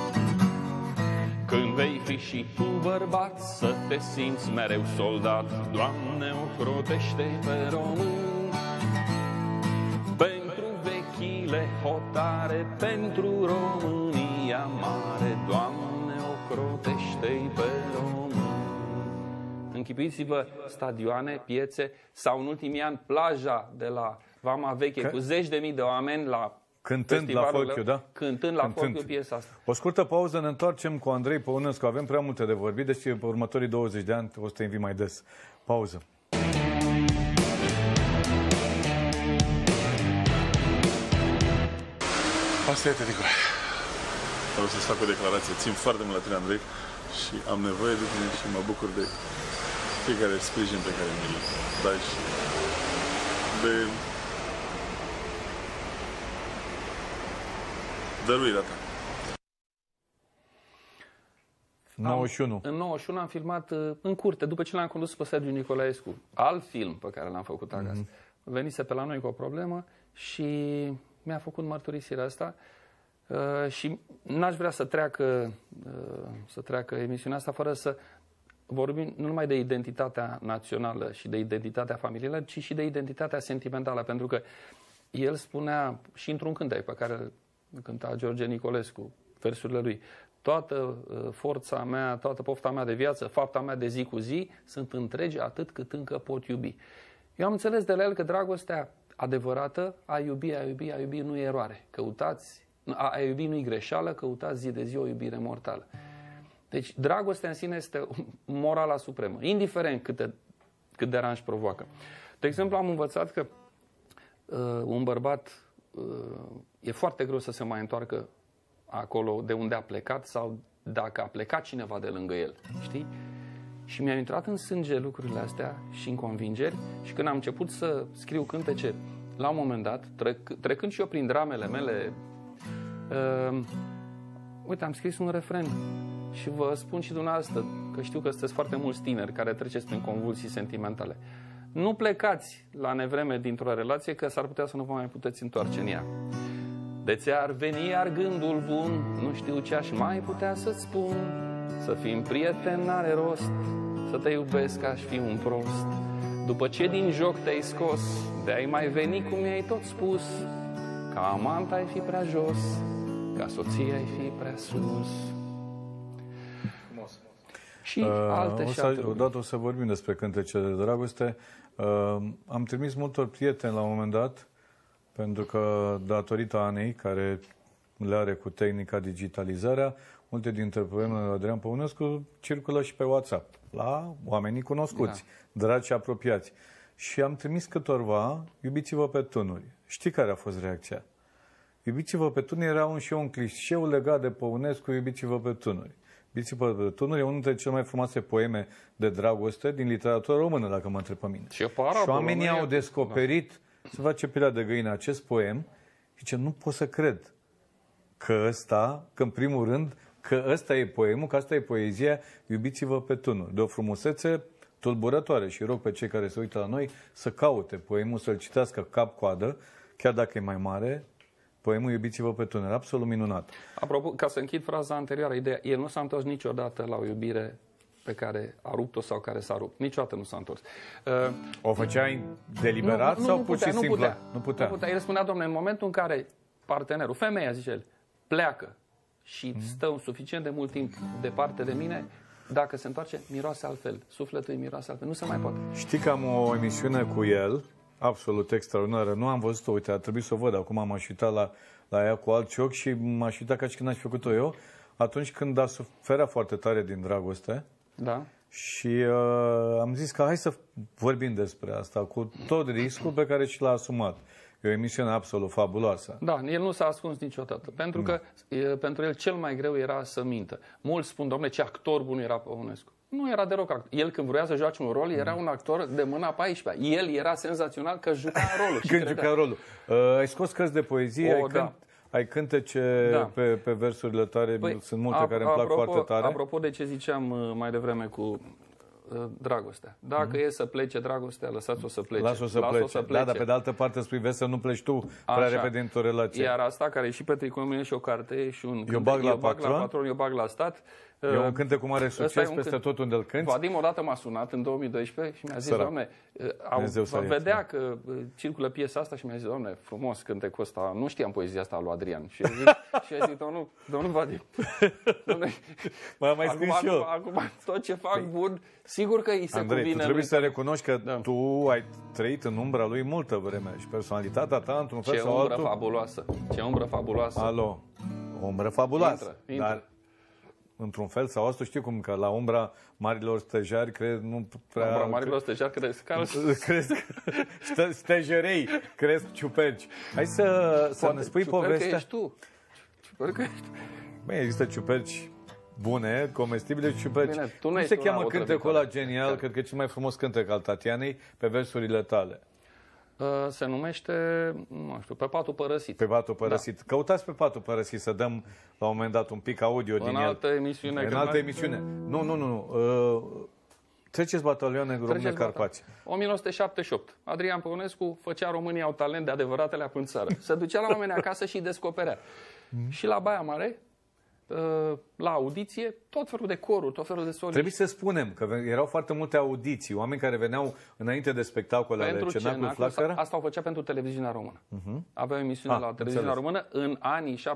Când vei fi și tu bărbat, să te simți mereu soldat, Doamne, ocrotește-i pe român. Pentru vechile hotare, pentru România mare, Doamne, ocrotește-i pe român. Închipuiți-vă stadioane, piețe sau în ultimii ani plaja de la Vama Veche cu zeci de mii de oameni la cântând la Folchiu, da? Cântând la Folchiu piesa asta. O scurtă pauză, ne întoarcem cu Andrei Păunescu. Avem prea multe de vorbit, deci pe următorii 20 de ani o să te invit mai des. Pauză. Asta e, Tăticule. Vreau să-ți fac o declarație. Țin foarte mult la tine, Andrei, și am nevoie de tine și mă bucur de fiecare sprijin pe care mi-l dai și de dăruirea ta. 91. În 91 am filmat în curte, după ce l-am condus pe Sergiu Nicolaescu. Alt film pe care l-am făcut acasă. Venise pe la noi cu o problemă și mi-a făcut mărturisirea asta. Și n-aș vrea să treacă emisiunea asta fără să vorbim nu numai de identitatea națională și de identitatea familială, ci și de identitatea sentimentală, pentru că el spunea și într-un cântec pe care cânta George Nicolescu, versurile lui: toată forța mea, toată pofta mea de viață, fapta mea de zi cu zi sunt întregi atât cât încă pot iubi. Eu am înțeles de la el că dragostea adevărată, a iubi nu e eroare. A iubi nu e greșeală, căutați zi de zi o iubire mortală. Deci dragostea în sine este morala supremă, indiferent cât deranj provoacă. De exemplu, am învățat că un bărbat e foarte greu să se mai întoarcă acolo de unde a plecat sau dacă a plecat cineva de lângă el, știi? Și mi-a intrat în sânge lucrurile astea și în convingeri și când am început să scriu cântece, la un moment dat, trecând și eu prin dramele mele, uite, am scris un refren și vă spun și dumneavoastră că știu că sunteți foarte mulți tineri care treceți prin convulsii sentimentale. Nu plecați la nevreme dintr-o relație, că s-ar putea să nu vă mai puteți întoarce în ea. De ți-ar veni iar gândul bun, nu știu ce aș mai putea să-ți spun. Să fim prieteni n-are rost, să te iubesc aș fi un prost. După ce din joc te-ai scos, de-ai mai veni cum mi-ai tot spus. Ca amant ai fi prea jos, ca soție ai fi prea sus. Și alte și alte lucruri. Odată o să vorbim despre cântece de dragoste. Am trimis multor prieteni la un moment dat, pentru că datorită Anei, care le are cu tehnica digitalizarea, multe dintre poemele lui Adrian Păunescu circulă și pe WhatsApp, la oamenii cunoscuți, dragi și apropiați. Și am trimis câtorva, iubiți-vă pe tunuri. Știi care a fost reacția? Iubiți-vă pe tunuri era și un clișeu legat de Păunescu, iubiți-vă pe tunuri. Iubiți-vă pe tunuri e unul dintre cele mai frumoase poeme de dragoste din literatura română, dacă mă întreb pe mine. Și oamenii au descoperit, se face pielea de găină, acest poem și zice, nu pot să cred că în primul rând, că ăsta e poemul, că asta e poezia, iubiți-vă pe tunuri. De o frumusețe tulburătoare și rog pe cei care se uită la noi să caute poemul, să-l citească cap-coadă, chiar dacă e mai mare, poemul Iubiți-vă pe tunuri, absolut minunat. Apropo, ca să închid fraza anterioară, ideea, el nu s-a întors niciodată la o iubire pe care a rupt-o sau care s-a rupt. Niciodată nu s-a întors. O făceai deliberat sau pur și simplu? Nu putea. El spunea, domnule, în momentul în care partenerul, femeia, zice el, pleacă și stă un suficient de mult timp departe de mine, dacă se întoarce, miroase altfel. Sufletul îi miroase altfel. Nu se mai poate. Știi că am o emisiune cu el, absolut extraordinară. Nu am văzut-o, uite, a trebuit să o văd. Acum m-aș uita la ea cu alt ochi și m-aș uita ca și când aș fi făcut-o eu. Atunci când a suferat foarte tare din dragoste. Da. Și am zis că hai să vorbim despre asta, cu tot riscul pe care și l-a asumat. E o emisiune absolut fabuloasă. Da, el nu s-a ascuns niciodată. Pentru că pentru el cel mai greu era să mintă. Mulți spun, dom'le, ce actor bun era Păunescu. Nu era deloc actor. El când vrea să joace un rol, era un actor de mâna 14. El era senzațional că juca rolul. Când juca rolul. Ai scos cărți de poezie, ai cântece pe versurile tale, sunt multe care îmi plac foarte tare. Apropo de ce ziceam mai devreme cu dragostea. Dacă e să plece dragostea, lăsați-o să plece. Lasă-o să plece. Da, dar pe de altă parte spui, vezi să nu pleci tu prea repede într-o relație. Iar asta, care e și pe tricoul meu, și o carte, și un eu bag la patron, eu bag la stat. E un cântec cu mare succes peste tot unde îl cânti. Vadim odată m-a sunat în 2012 și mi-a zis, Doamne, vedea că circulă piesa asta și mi-a zis, Doamne, frumos cântecul ăsta, nu știam poezia asta a lui Adrian. Și a zis, domnul Vadim, mai scris și eu. Acum tot ce fac bun, sigur că îi se cuvine. Andrei, tu trebuie să recunoști că tu ai trăit în umbra lui multă vreme și personalitatea ta, într-un fel sau altul... Ce umbră fabuloasă! Ce umbră fabuloasă! Alo, o umbră fabuloasă! Dar, într-un fel sau altul, știu cum că la umbra marilor stejari, nu prea... Umbra marilor stejari cresc stejerei, cresc ciuperci. Hai să ne spui povestea... Ești tu. Ciupercă ești tu. Băi, există ciuperci bune, comestibile, ciuperci. Bine, cum se cheamă cântecul ăla genial? Cred că e cel mai frumos cântec al Tatianei pe versurile tale. Se numește, nu știu, Pe patul părăsit. Pe patul părăsit. Da. Căutați Pe patul părăsit, să dăm la un moment dat un pic audio din el. În altă emisiune. În altă emisiune. Nu. Treceți batalioane România Carpați. 1978. Adrian Păunescu făcea România au talent de adevăratele apă în țară. Se ducea la oameni acasă și îi descoperea. Și la Baia Mare, la audiție, tot felul de coruri, tot felul de soliști. Trebuie să spunem că erau foarte multe audiții, oameni care veneau înainte de spectacole ale Cenacul Flacăra. Asta o făcea pentru televiziunea română. Avea o emisiune la televiziunea română. În anii 77-81,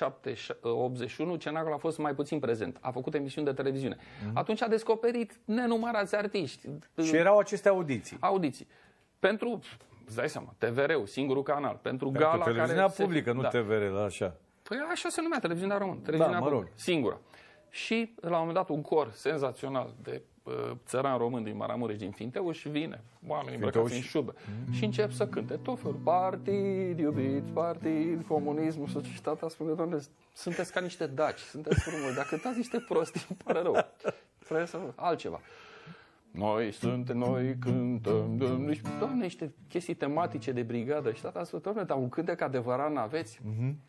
Cenacul a fost mai puțin prezent. A făcut emisiuni de televiziune. Atunci a descoperit nenumărați artiști. Și erau aceste audiții. Audiții. Pentru, îți dai seama, TVR-ul, singurul canal. Pentru gala televiziunea publică, nu TVR, așa. Păi așa se numea, televiziunea română, televiziunea publică, singura. Și la un moment dat un cor senzațional de țăran român din Maramureș, din Finteuș, vine, oamenii îmbrăcați în șubă și încep să cânte tot felul. Partid iubit, partid, comunismul, societatea, spune, Doamne, sunteți ca niște daci, sunteți frumoși, dacă cântați niște prostii, îmi pare rău. Trebuie să altceva. Noi cântăm, Doamne, niște chestii tematice de brigadă și tata spune, Doamne, dar un cântec adevărat n-aveți?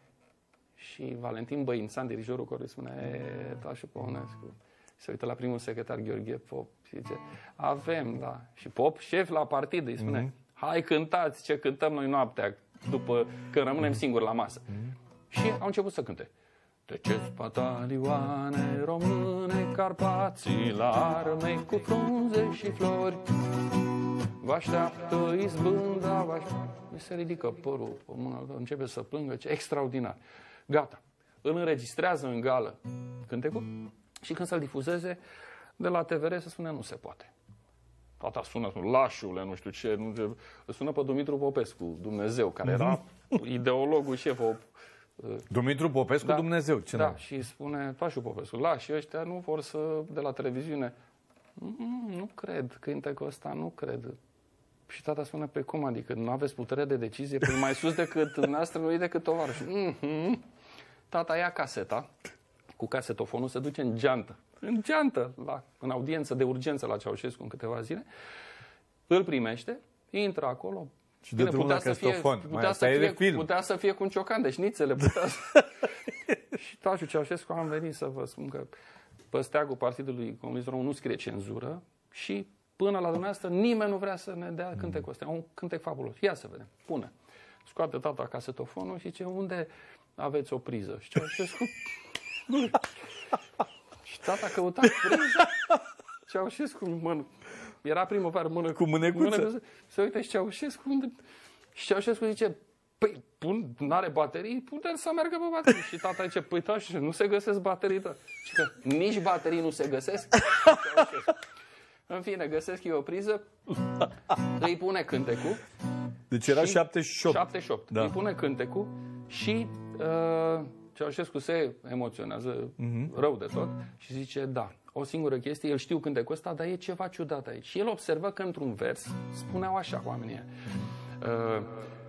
Și Valentin Băințan, dirijorul corului, spune, Tașu Păunescu. Se uită la primul secretar Gheorghe Pop și zice, avem, da. Și Pop, șef la partid, îi spune, hai cântați ce cântăm noi noaptea, după când rămânem singuri la masă. Și au început să cânte. Treceți batalioane române, Carpații, la arme cu frunze și flori. Vă așteaptă izbânda, se ridică părul, începe să plângă, ce extraordinar. Gata. Îl înregistrează în gală cântecul și când să-l difuzeze de la TVR se spune nu se poate. Tata sună, lașule, nu știu ce, îl sună pe Dumitru Popescu, Dumnezeu, care era ideologul șef. Dumitru Popescu, Dumnezeu, ce da, și spune Tașu Popescu, lașii ăștia nu vor să, de la televiziune, nu cred, cântecul ăsta nu cred. Și tata spune, pe cum adică, nu aveți putere de decizie? Păi mai sus decât noastră, nu decât tovarăș. Tata ia caseta, cu casetofonul se duce în geantă, în audiență de urgență la Ceaușescu în câteva zile, îl primește, intră acolo, și bine, putea să fie cu un ciocan de șnițele, Și Tașu Ceaușescu, am venit să vă spun că pe steagul Partidului Comunist Român nu scrie cenzură și până la dumneavoastră nimeni nu vrea să ne dea cântecul ăsta. Un cântec fabulos. Ia să vedem. Pune. Scoate tata casetofonul și zice, unde aveți o priză? Și Ceaușescu... Și tata căuta priză. Ceaușescu, era primăvară, mână cu mânecuță. Se uită și Ceaușescu, și Ceaușescu zice, păi, n-are baterii, putem să meargă pe baterii. Și tata zice, păi, nu se găsesc baterii, da. Și că nici baterii nu se găsesc? În fine, găsesc eu o priză, îi pune cântecul. Deci era 78. 78. Da. Îi pune cântecul și Ceaușescu se emoționează rău de tot și zice, da, o singură chestie, el știu cântecul ăsta, dar e ceva ciudat aici. Și el observă că într-un vers spuneau așa oamenii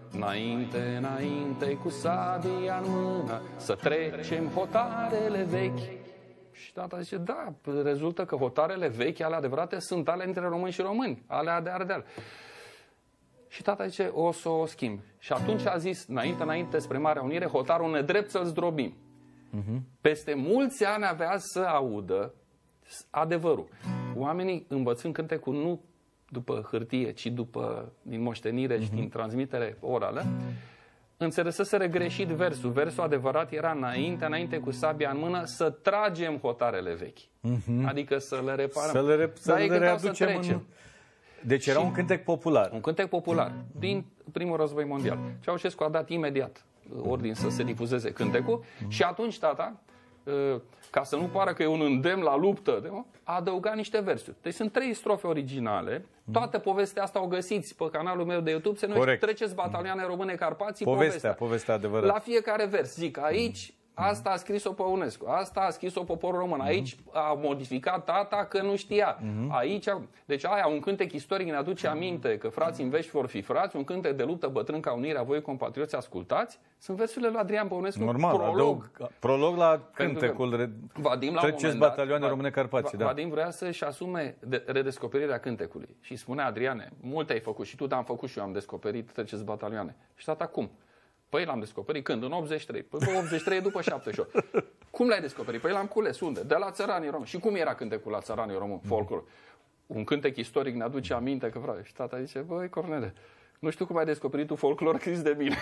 înainte, înainte cu sabia în mână, să trecem hotarele vechi. Și tata zice, da, rezultă că hotarele vechi, ale adevărate, sunt ale între români și români, alea de Ardeal. Și tata zice, o să o schimb. Și atunci a zis, înainte spre Marea Unire, hotarul nedrept să-l zdrobim. Peste mulți ani avea să audă adevărul. Oamenii învățând cântecul nu după hârtie, ci din moștenire și din transmitere orală, înțeleseseră greșit versul. Versul adevărat era înainte cu sabia în mână, să tragem hotarele vechi. Adică să le reparăm. Să le readucem. Deci era un cântec popular. Un cântec popular din primul război mondial. Ceaușescu a dat imediat ordin să se difuzeze cântecul și atunci tata, ca să nu pară că e un îndemn la luptă, a adăugat niște versuri. Deci sunt 3 strofe originale. Toată povestea asta o găsiți pe canalul meu de YouTube. Se numește Treceți batalioane române Carpații. Povestea adevărată. La fiecare vers zic aici, asta a scris-o Păunescu, asta a scris-o poporul român, aici a modificat tata că nu știa. Aici, deci aia, un cântec istoric ne aduce aminte că frații în vești vor fi frați, un cântec de luptă bătrân ca unirea, voi compatrioți ascultați, sunt versurile lui Adrian Păunescu. Normal, prolog la cântecul Treceți batalioane române Carpații. Vadim vrea să-și asume redescoperirea cântecului și spunea, Adriane, multe ai făcut și tu, dar am făcut și eu, am descoperit Treceți batalioane. Și tata, cum? Păi l-am descoperit când? În 83. Păi 83 e după 78. Cum l-ai descoperit? Păi l-am cules. Unde? De la țăranii români. Și cum era cântecul la țăranii români? Folclor. Un cântec istoric ne aduce aminte că frate. Și tata zice, băi, Cornele, nu știu cum ai descoperit tu folclor scris de mine.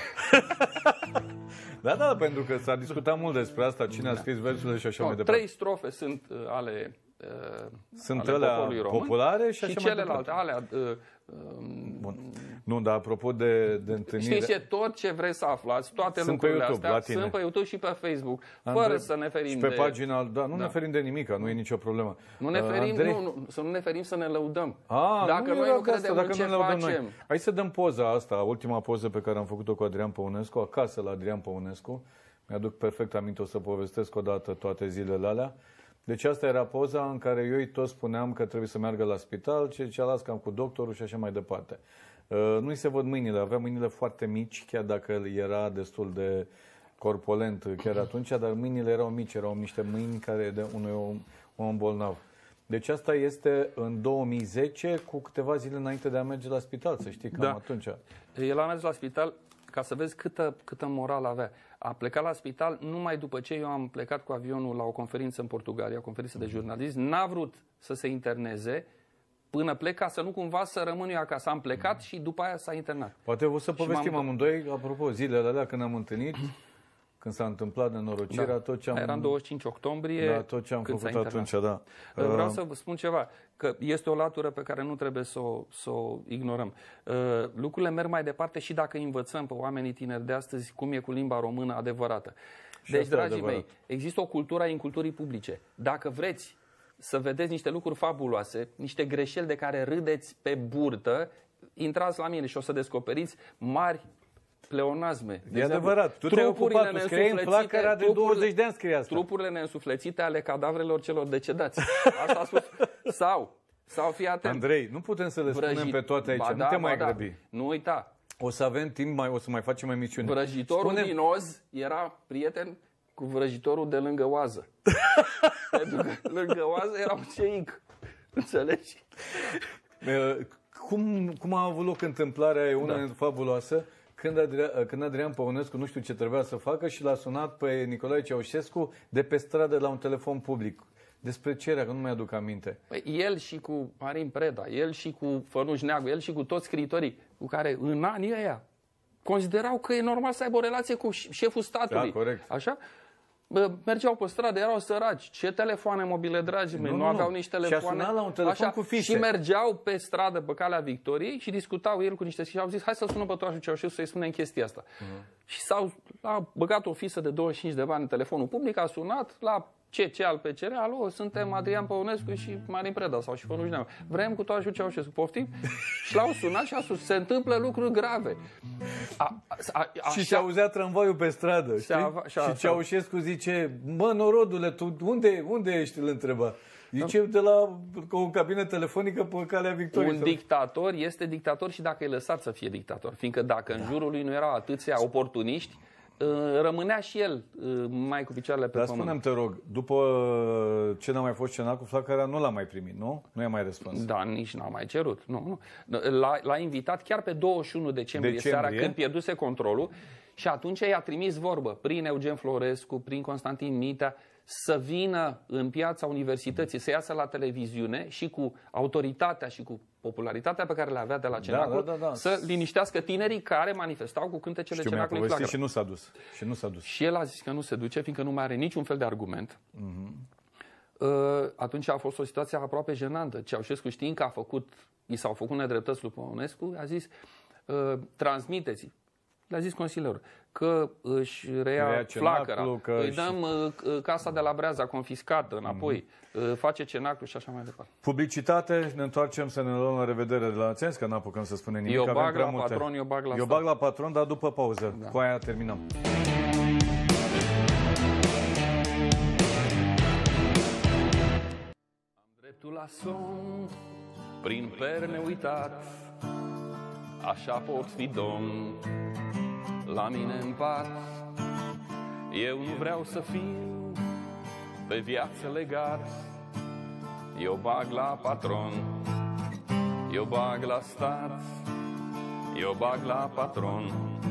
Da, pentru că s-a discutat mult despre asta, cine a scris versurile și așa mai departe. 3 strofe sunt ale sunt alea populare și așa celelalte, mai alea... Bun. Nu, dar apropo de întâlnire... Știți ce? Tot ce vreți să aflați, toate lucrurile astea sunt pe YouTube și pe Facebook, fără să ne ferim pe pagina, ne ferim de nimic, nu e nicio problemă. Nu ne ferim, să nu ne ferim să ne lăudăm. Dacă noi nu credem în ce facem. Hai să dăm poza asta, ultima poză pe care am făcut-o cu Adrian Păunescu, acasă la Adrian Păunescu. Mi-aduc perfect aminte, o să povestesc odată toate zilele alea. Deci asta era poza în care eu îi tot spuneam că trebuie să meargă la spital, ce las cam cu doctorul și așa mai departe. Nu-i se văd mâinile, avea mâinile foarte mici, chiar dacă era destul de corpulent chiar atunci, dar mâinile erau mici, erau niște mâini care de unui om bolnav. Deci asta este în 2010, cu câteva zile înainte de a merge la spital, să știi, cam atunci. El a mers la spital, ca să vezi câtă morală avea. A plecat la spital numai după ce eu am plecat cu avionul la o conferință în Portugalia, o conferință de jurnaliști. N-a vrut să se interneze până plec, ca să nu cumva să rămân eu acasă. Am plecat și după aia s-a internat. Poate o să povestim amândoi, apropo, zilele alea când am întâlnit, când s-a întâmplat nenorocirea, tot ce am... Era în 25 octombrie, tot ce am făcut atunci, Vreau să vă spun ceva, că este o latură pe care nu trebuie să o ignorăm. Lucrurile merg mai departe și dacă învățăm pe oamenii tineri de astăzi cum e cu limba română adevărată. Deci, dragii mei, există o cultură a inculturii publice. Dacă vreți să vedeți niște lucruri fabuloase, niște greșeli de care râdeți pe burtă, intrați la mine și o să descoperiți mari pleonazme. E adevărat. Tu te-ai ocupat, tu scrie în Flacăra de 20 de ani scrie asta. Trupurile neînsuflețite ale cadavrelor celor decedați. Asta a spus. Sau fii atent. Andrei, nu putem să le spunem pe toate aici. Nu te mai grăbi. Nu uita. O să avem timp, o să mai facem emisiune. Vrăjitorul din Oz era prieten cu vrăjitorul de lângă oază. Pentru că lângă oază era un ceic. Înțelegi? Cum a avut loc întâmplarea una fabuloasă când Adrian Păunescu nu știu ce trebuia să facă și l-a sunat pe Nicolae Ceaușescu de pe stradă la un telefon public. Despre ce era, că nu mi-aduc aminte. Păi el și cu Marin Preda, el și cu Fănuș Neagu, el și cu toți scriitorii cu care în anii ăia considerau că e normal să aibă o relație cu șeful statului. Da, corect. Așa? Mergeau pe stradă, erau săraci. Ce telefoane mobile, dragii mei? Nu aveau nici telefoane. Și a sunat la un telefon cu fișe. Și mergeau pe stradă pe Calea Victoriei și discutau el cu niște și au zis, hai să-l sunăm pe Toașu Ceaușescu să-i spunem chestia asta. Și a băgat o fisă de 25 de bani în telefonul public, a sunat la ce al PCR, alo, suntem Adrian Păunescu și Marin Preda sau și Fănuș Neagu. Vrem cu Toașu Ceaușescu, poftim? Și l-au sunat și a spus, se întâmplă lucruri grave. Și se auzea tramvaiul pe stradă, știi? Și Ceaușescu zice, mă, norodule, tu unde ești, îl întreba. Zice de la o cabină telefonică pe calea victoriei. Un dictator este dictator și dacă e lăsat să fie dictator. Fiindcă dacă în jurul lui nu erau atâția oportuniști, rămânea și el mai cu picioarele pe pământ. Spune-mi, te rog, după ce n-a mai fost Cenaclu, Flacăra nu l-a mai primit, nu? Nu i-a mai răspuns. Da, nici n-a mai cerut. Nu. L-a invitat chiar pe 21 decembrie seara, când pierduse controlul, și atunci i-a trimis vorbă prin Eugen Florescu, prin Constantin Mitea, să vină în piața universității, să iasă la televiziune și cu autoritatea și cu popularitatea pe care le avea de la Cenaclu, să liniștească tinerii care manifestau cu cântecele Cenaclului Flacăra. Și nu s-a dus. Și el a zis că nu se duce, fiindcă nu mai are niciun fel de argument. Atunci a fost o situație aproape jenantă. Ceaușescu, știind că i s-au făcut nedreptăți lui Păunescu, a zis, transmiteți. Le-a zis consilierul că își reia Flacăra, îi dăm casa de la Breaza confiscată înapoi, face Cenaclu și așa mai departe. Publicitate, ne întoarcem să ne luăm la revedere de la Țenț, că n-apucăm să spunem nimic. Eu bag la patron, eu bag la stat. Eu bag la patron, dar după pauză. Da. Cu aia terminăm. Am dreptul la somn, prin perne uitat, așa pot fi domn la mine în pat. Eu nu vreau să fiu pe viață legat. Eu bag la patron, eu bag la stat. Eu bag la patron,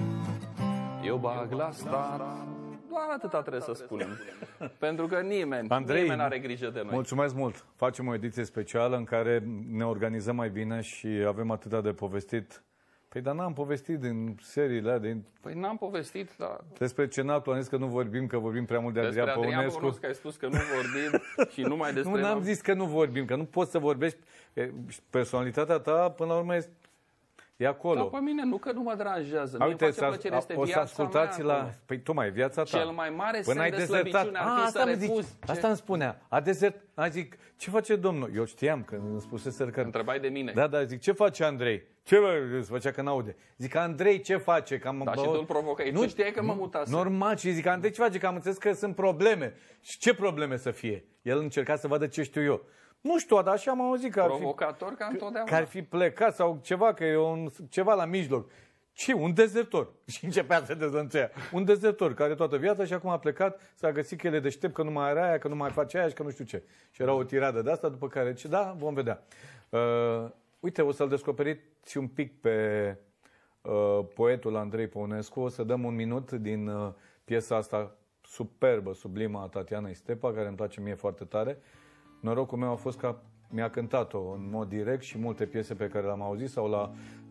eu bag la stat. Doar atâta trebuie să spunem. Pentru că nimeni nu are grijă de noi. Mulțumesc mult! Facem o ediție specială în care ne organizăm mai bine și avem atâta de povestit. Păi, dar n-am povestit din seriile alea. Păi n-am povestit, dar... Despre Cenaclu am zis că nu vorbim, că vorbim prea mult de Adrian Păunescu. Despre Adrian Păunescu ai spus că nu vorbim și numai despre... Nu, n-am zis că nu vorbim, că nu poți să vorbești. Personalitatea ta, până la urmă, e acolo. Dar pe mine nu, că nu mă deranjează. Nu-mi face plăcere, este viața mea. Păi, tocmai, viața ta. Cel mai mare semn de slăbiciune ar fi să refuzi. Asta îmi spunea. Zic, ce face domnul? Eu știam că îmi spusese că... Întrebai de mine. Da, zic, ce face Andrei? Ce făcea că n-aude? Zic, Andrei, ce face? Și tu îl provocai. Tu știai că mă mutase. Normal. Și zic, Andrei, ce face? Că am înțeles că sunt probleme. Și ce probleme să fie? El încerca să vadă ce știu eu. Nu știu, dar așa am auzit că provocator ca întotdeauna. Că ar fi plecat sau ceva, că e ceva la mijloc. Ce? Un dezertor. Și începea să dezănțea. Un dezertor care toată viața și acum a plecat, s-a găsit că el e deștept, că nu mai are aia, că nu mai face aia și că nu știu ce. Și era o tiradă de asta, după care, vom vedea. Uite, o să-l descoperiți un pic pe poetul Andrei Păunescu. O să dăm un minut din piesa asta superbă, sublimă a Tatianei Stepa, care îmi place mie foarte tare. Norocul meu a fost că mi-a cântat-o în mod direct și multe piese pe care le-am auzit sau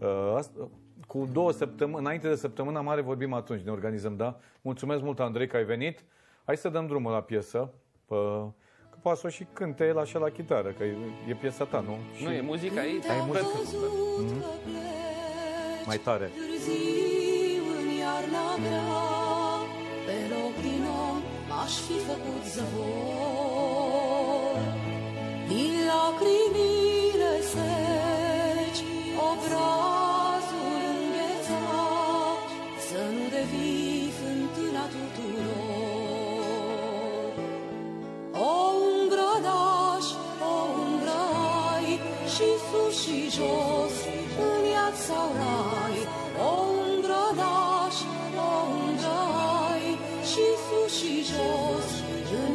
cu 2 săptămâni, înainte de săptămâna mare vorbim atunci, ne organizăm, da? Mulțumesc mult, Andrei, că ai venit. Hai să dăm drumul la piesă. Că poate să o și cânte el așa la chitară, că e piesa ta, nu? Nu, e muzica ei. E muzică. Mai tare. Pe loc din om aș fi făcut zăvor. Din lacrimile seci, obrazul înghețat, să nu devii fântâna tuturor. O umbră dași, o umbră ai, și sus și jos, în iad sau rai. O umbră dași, o umbră ai, și sus și jos, în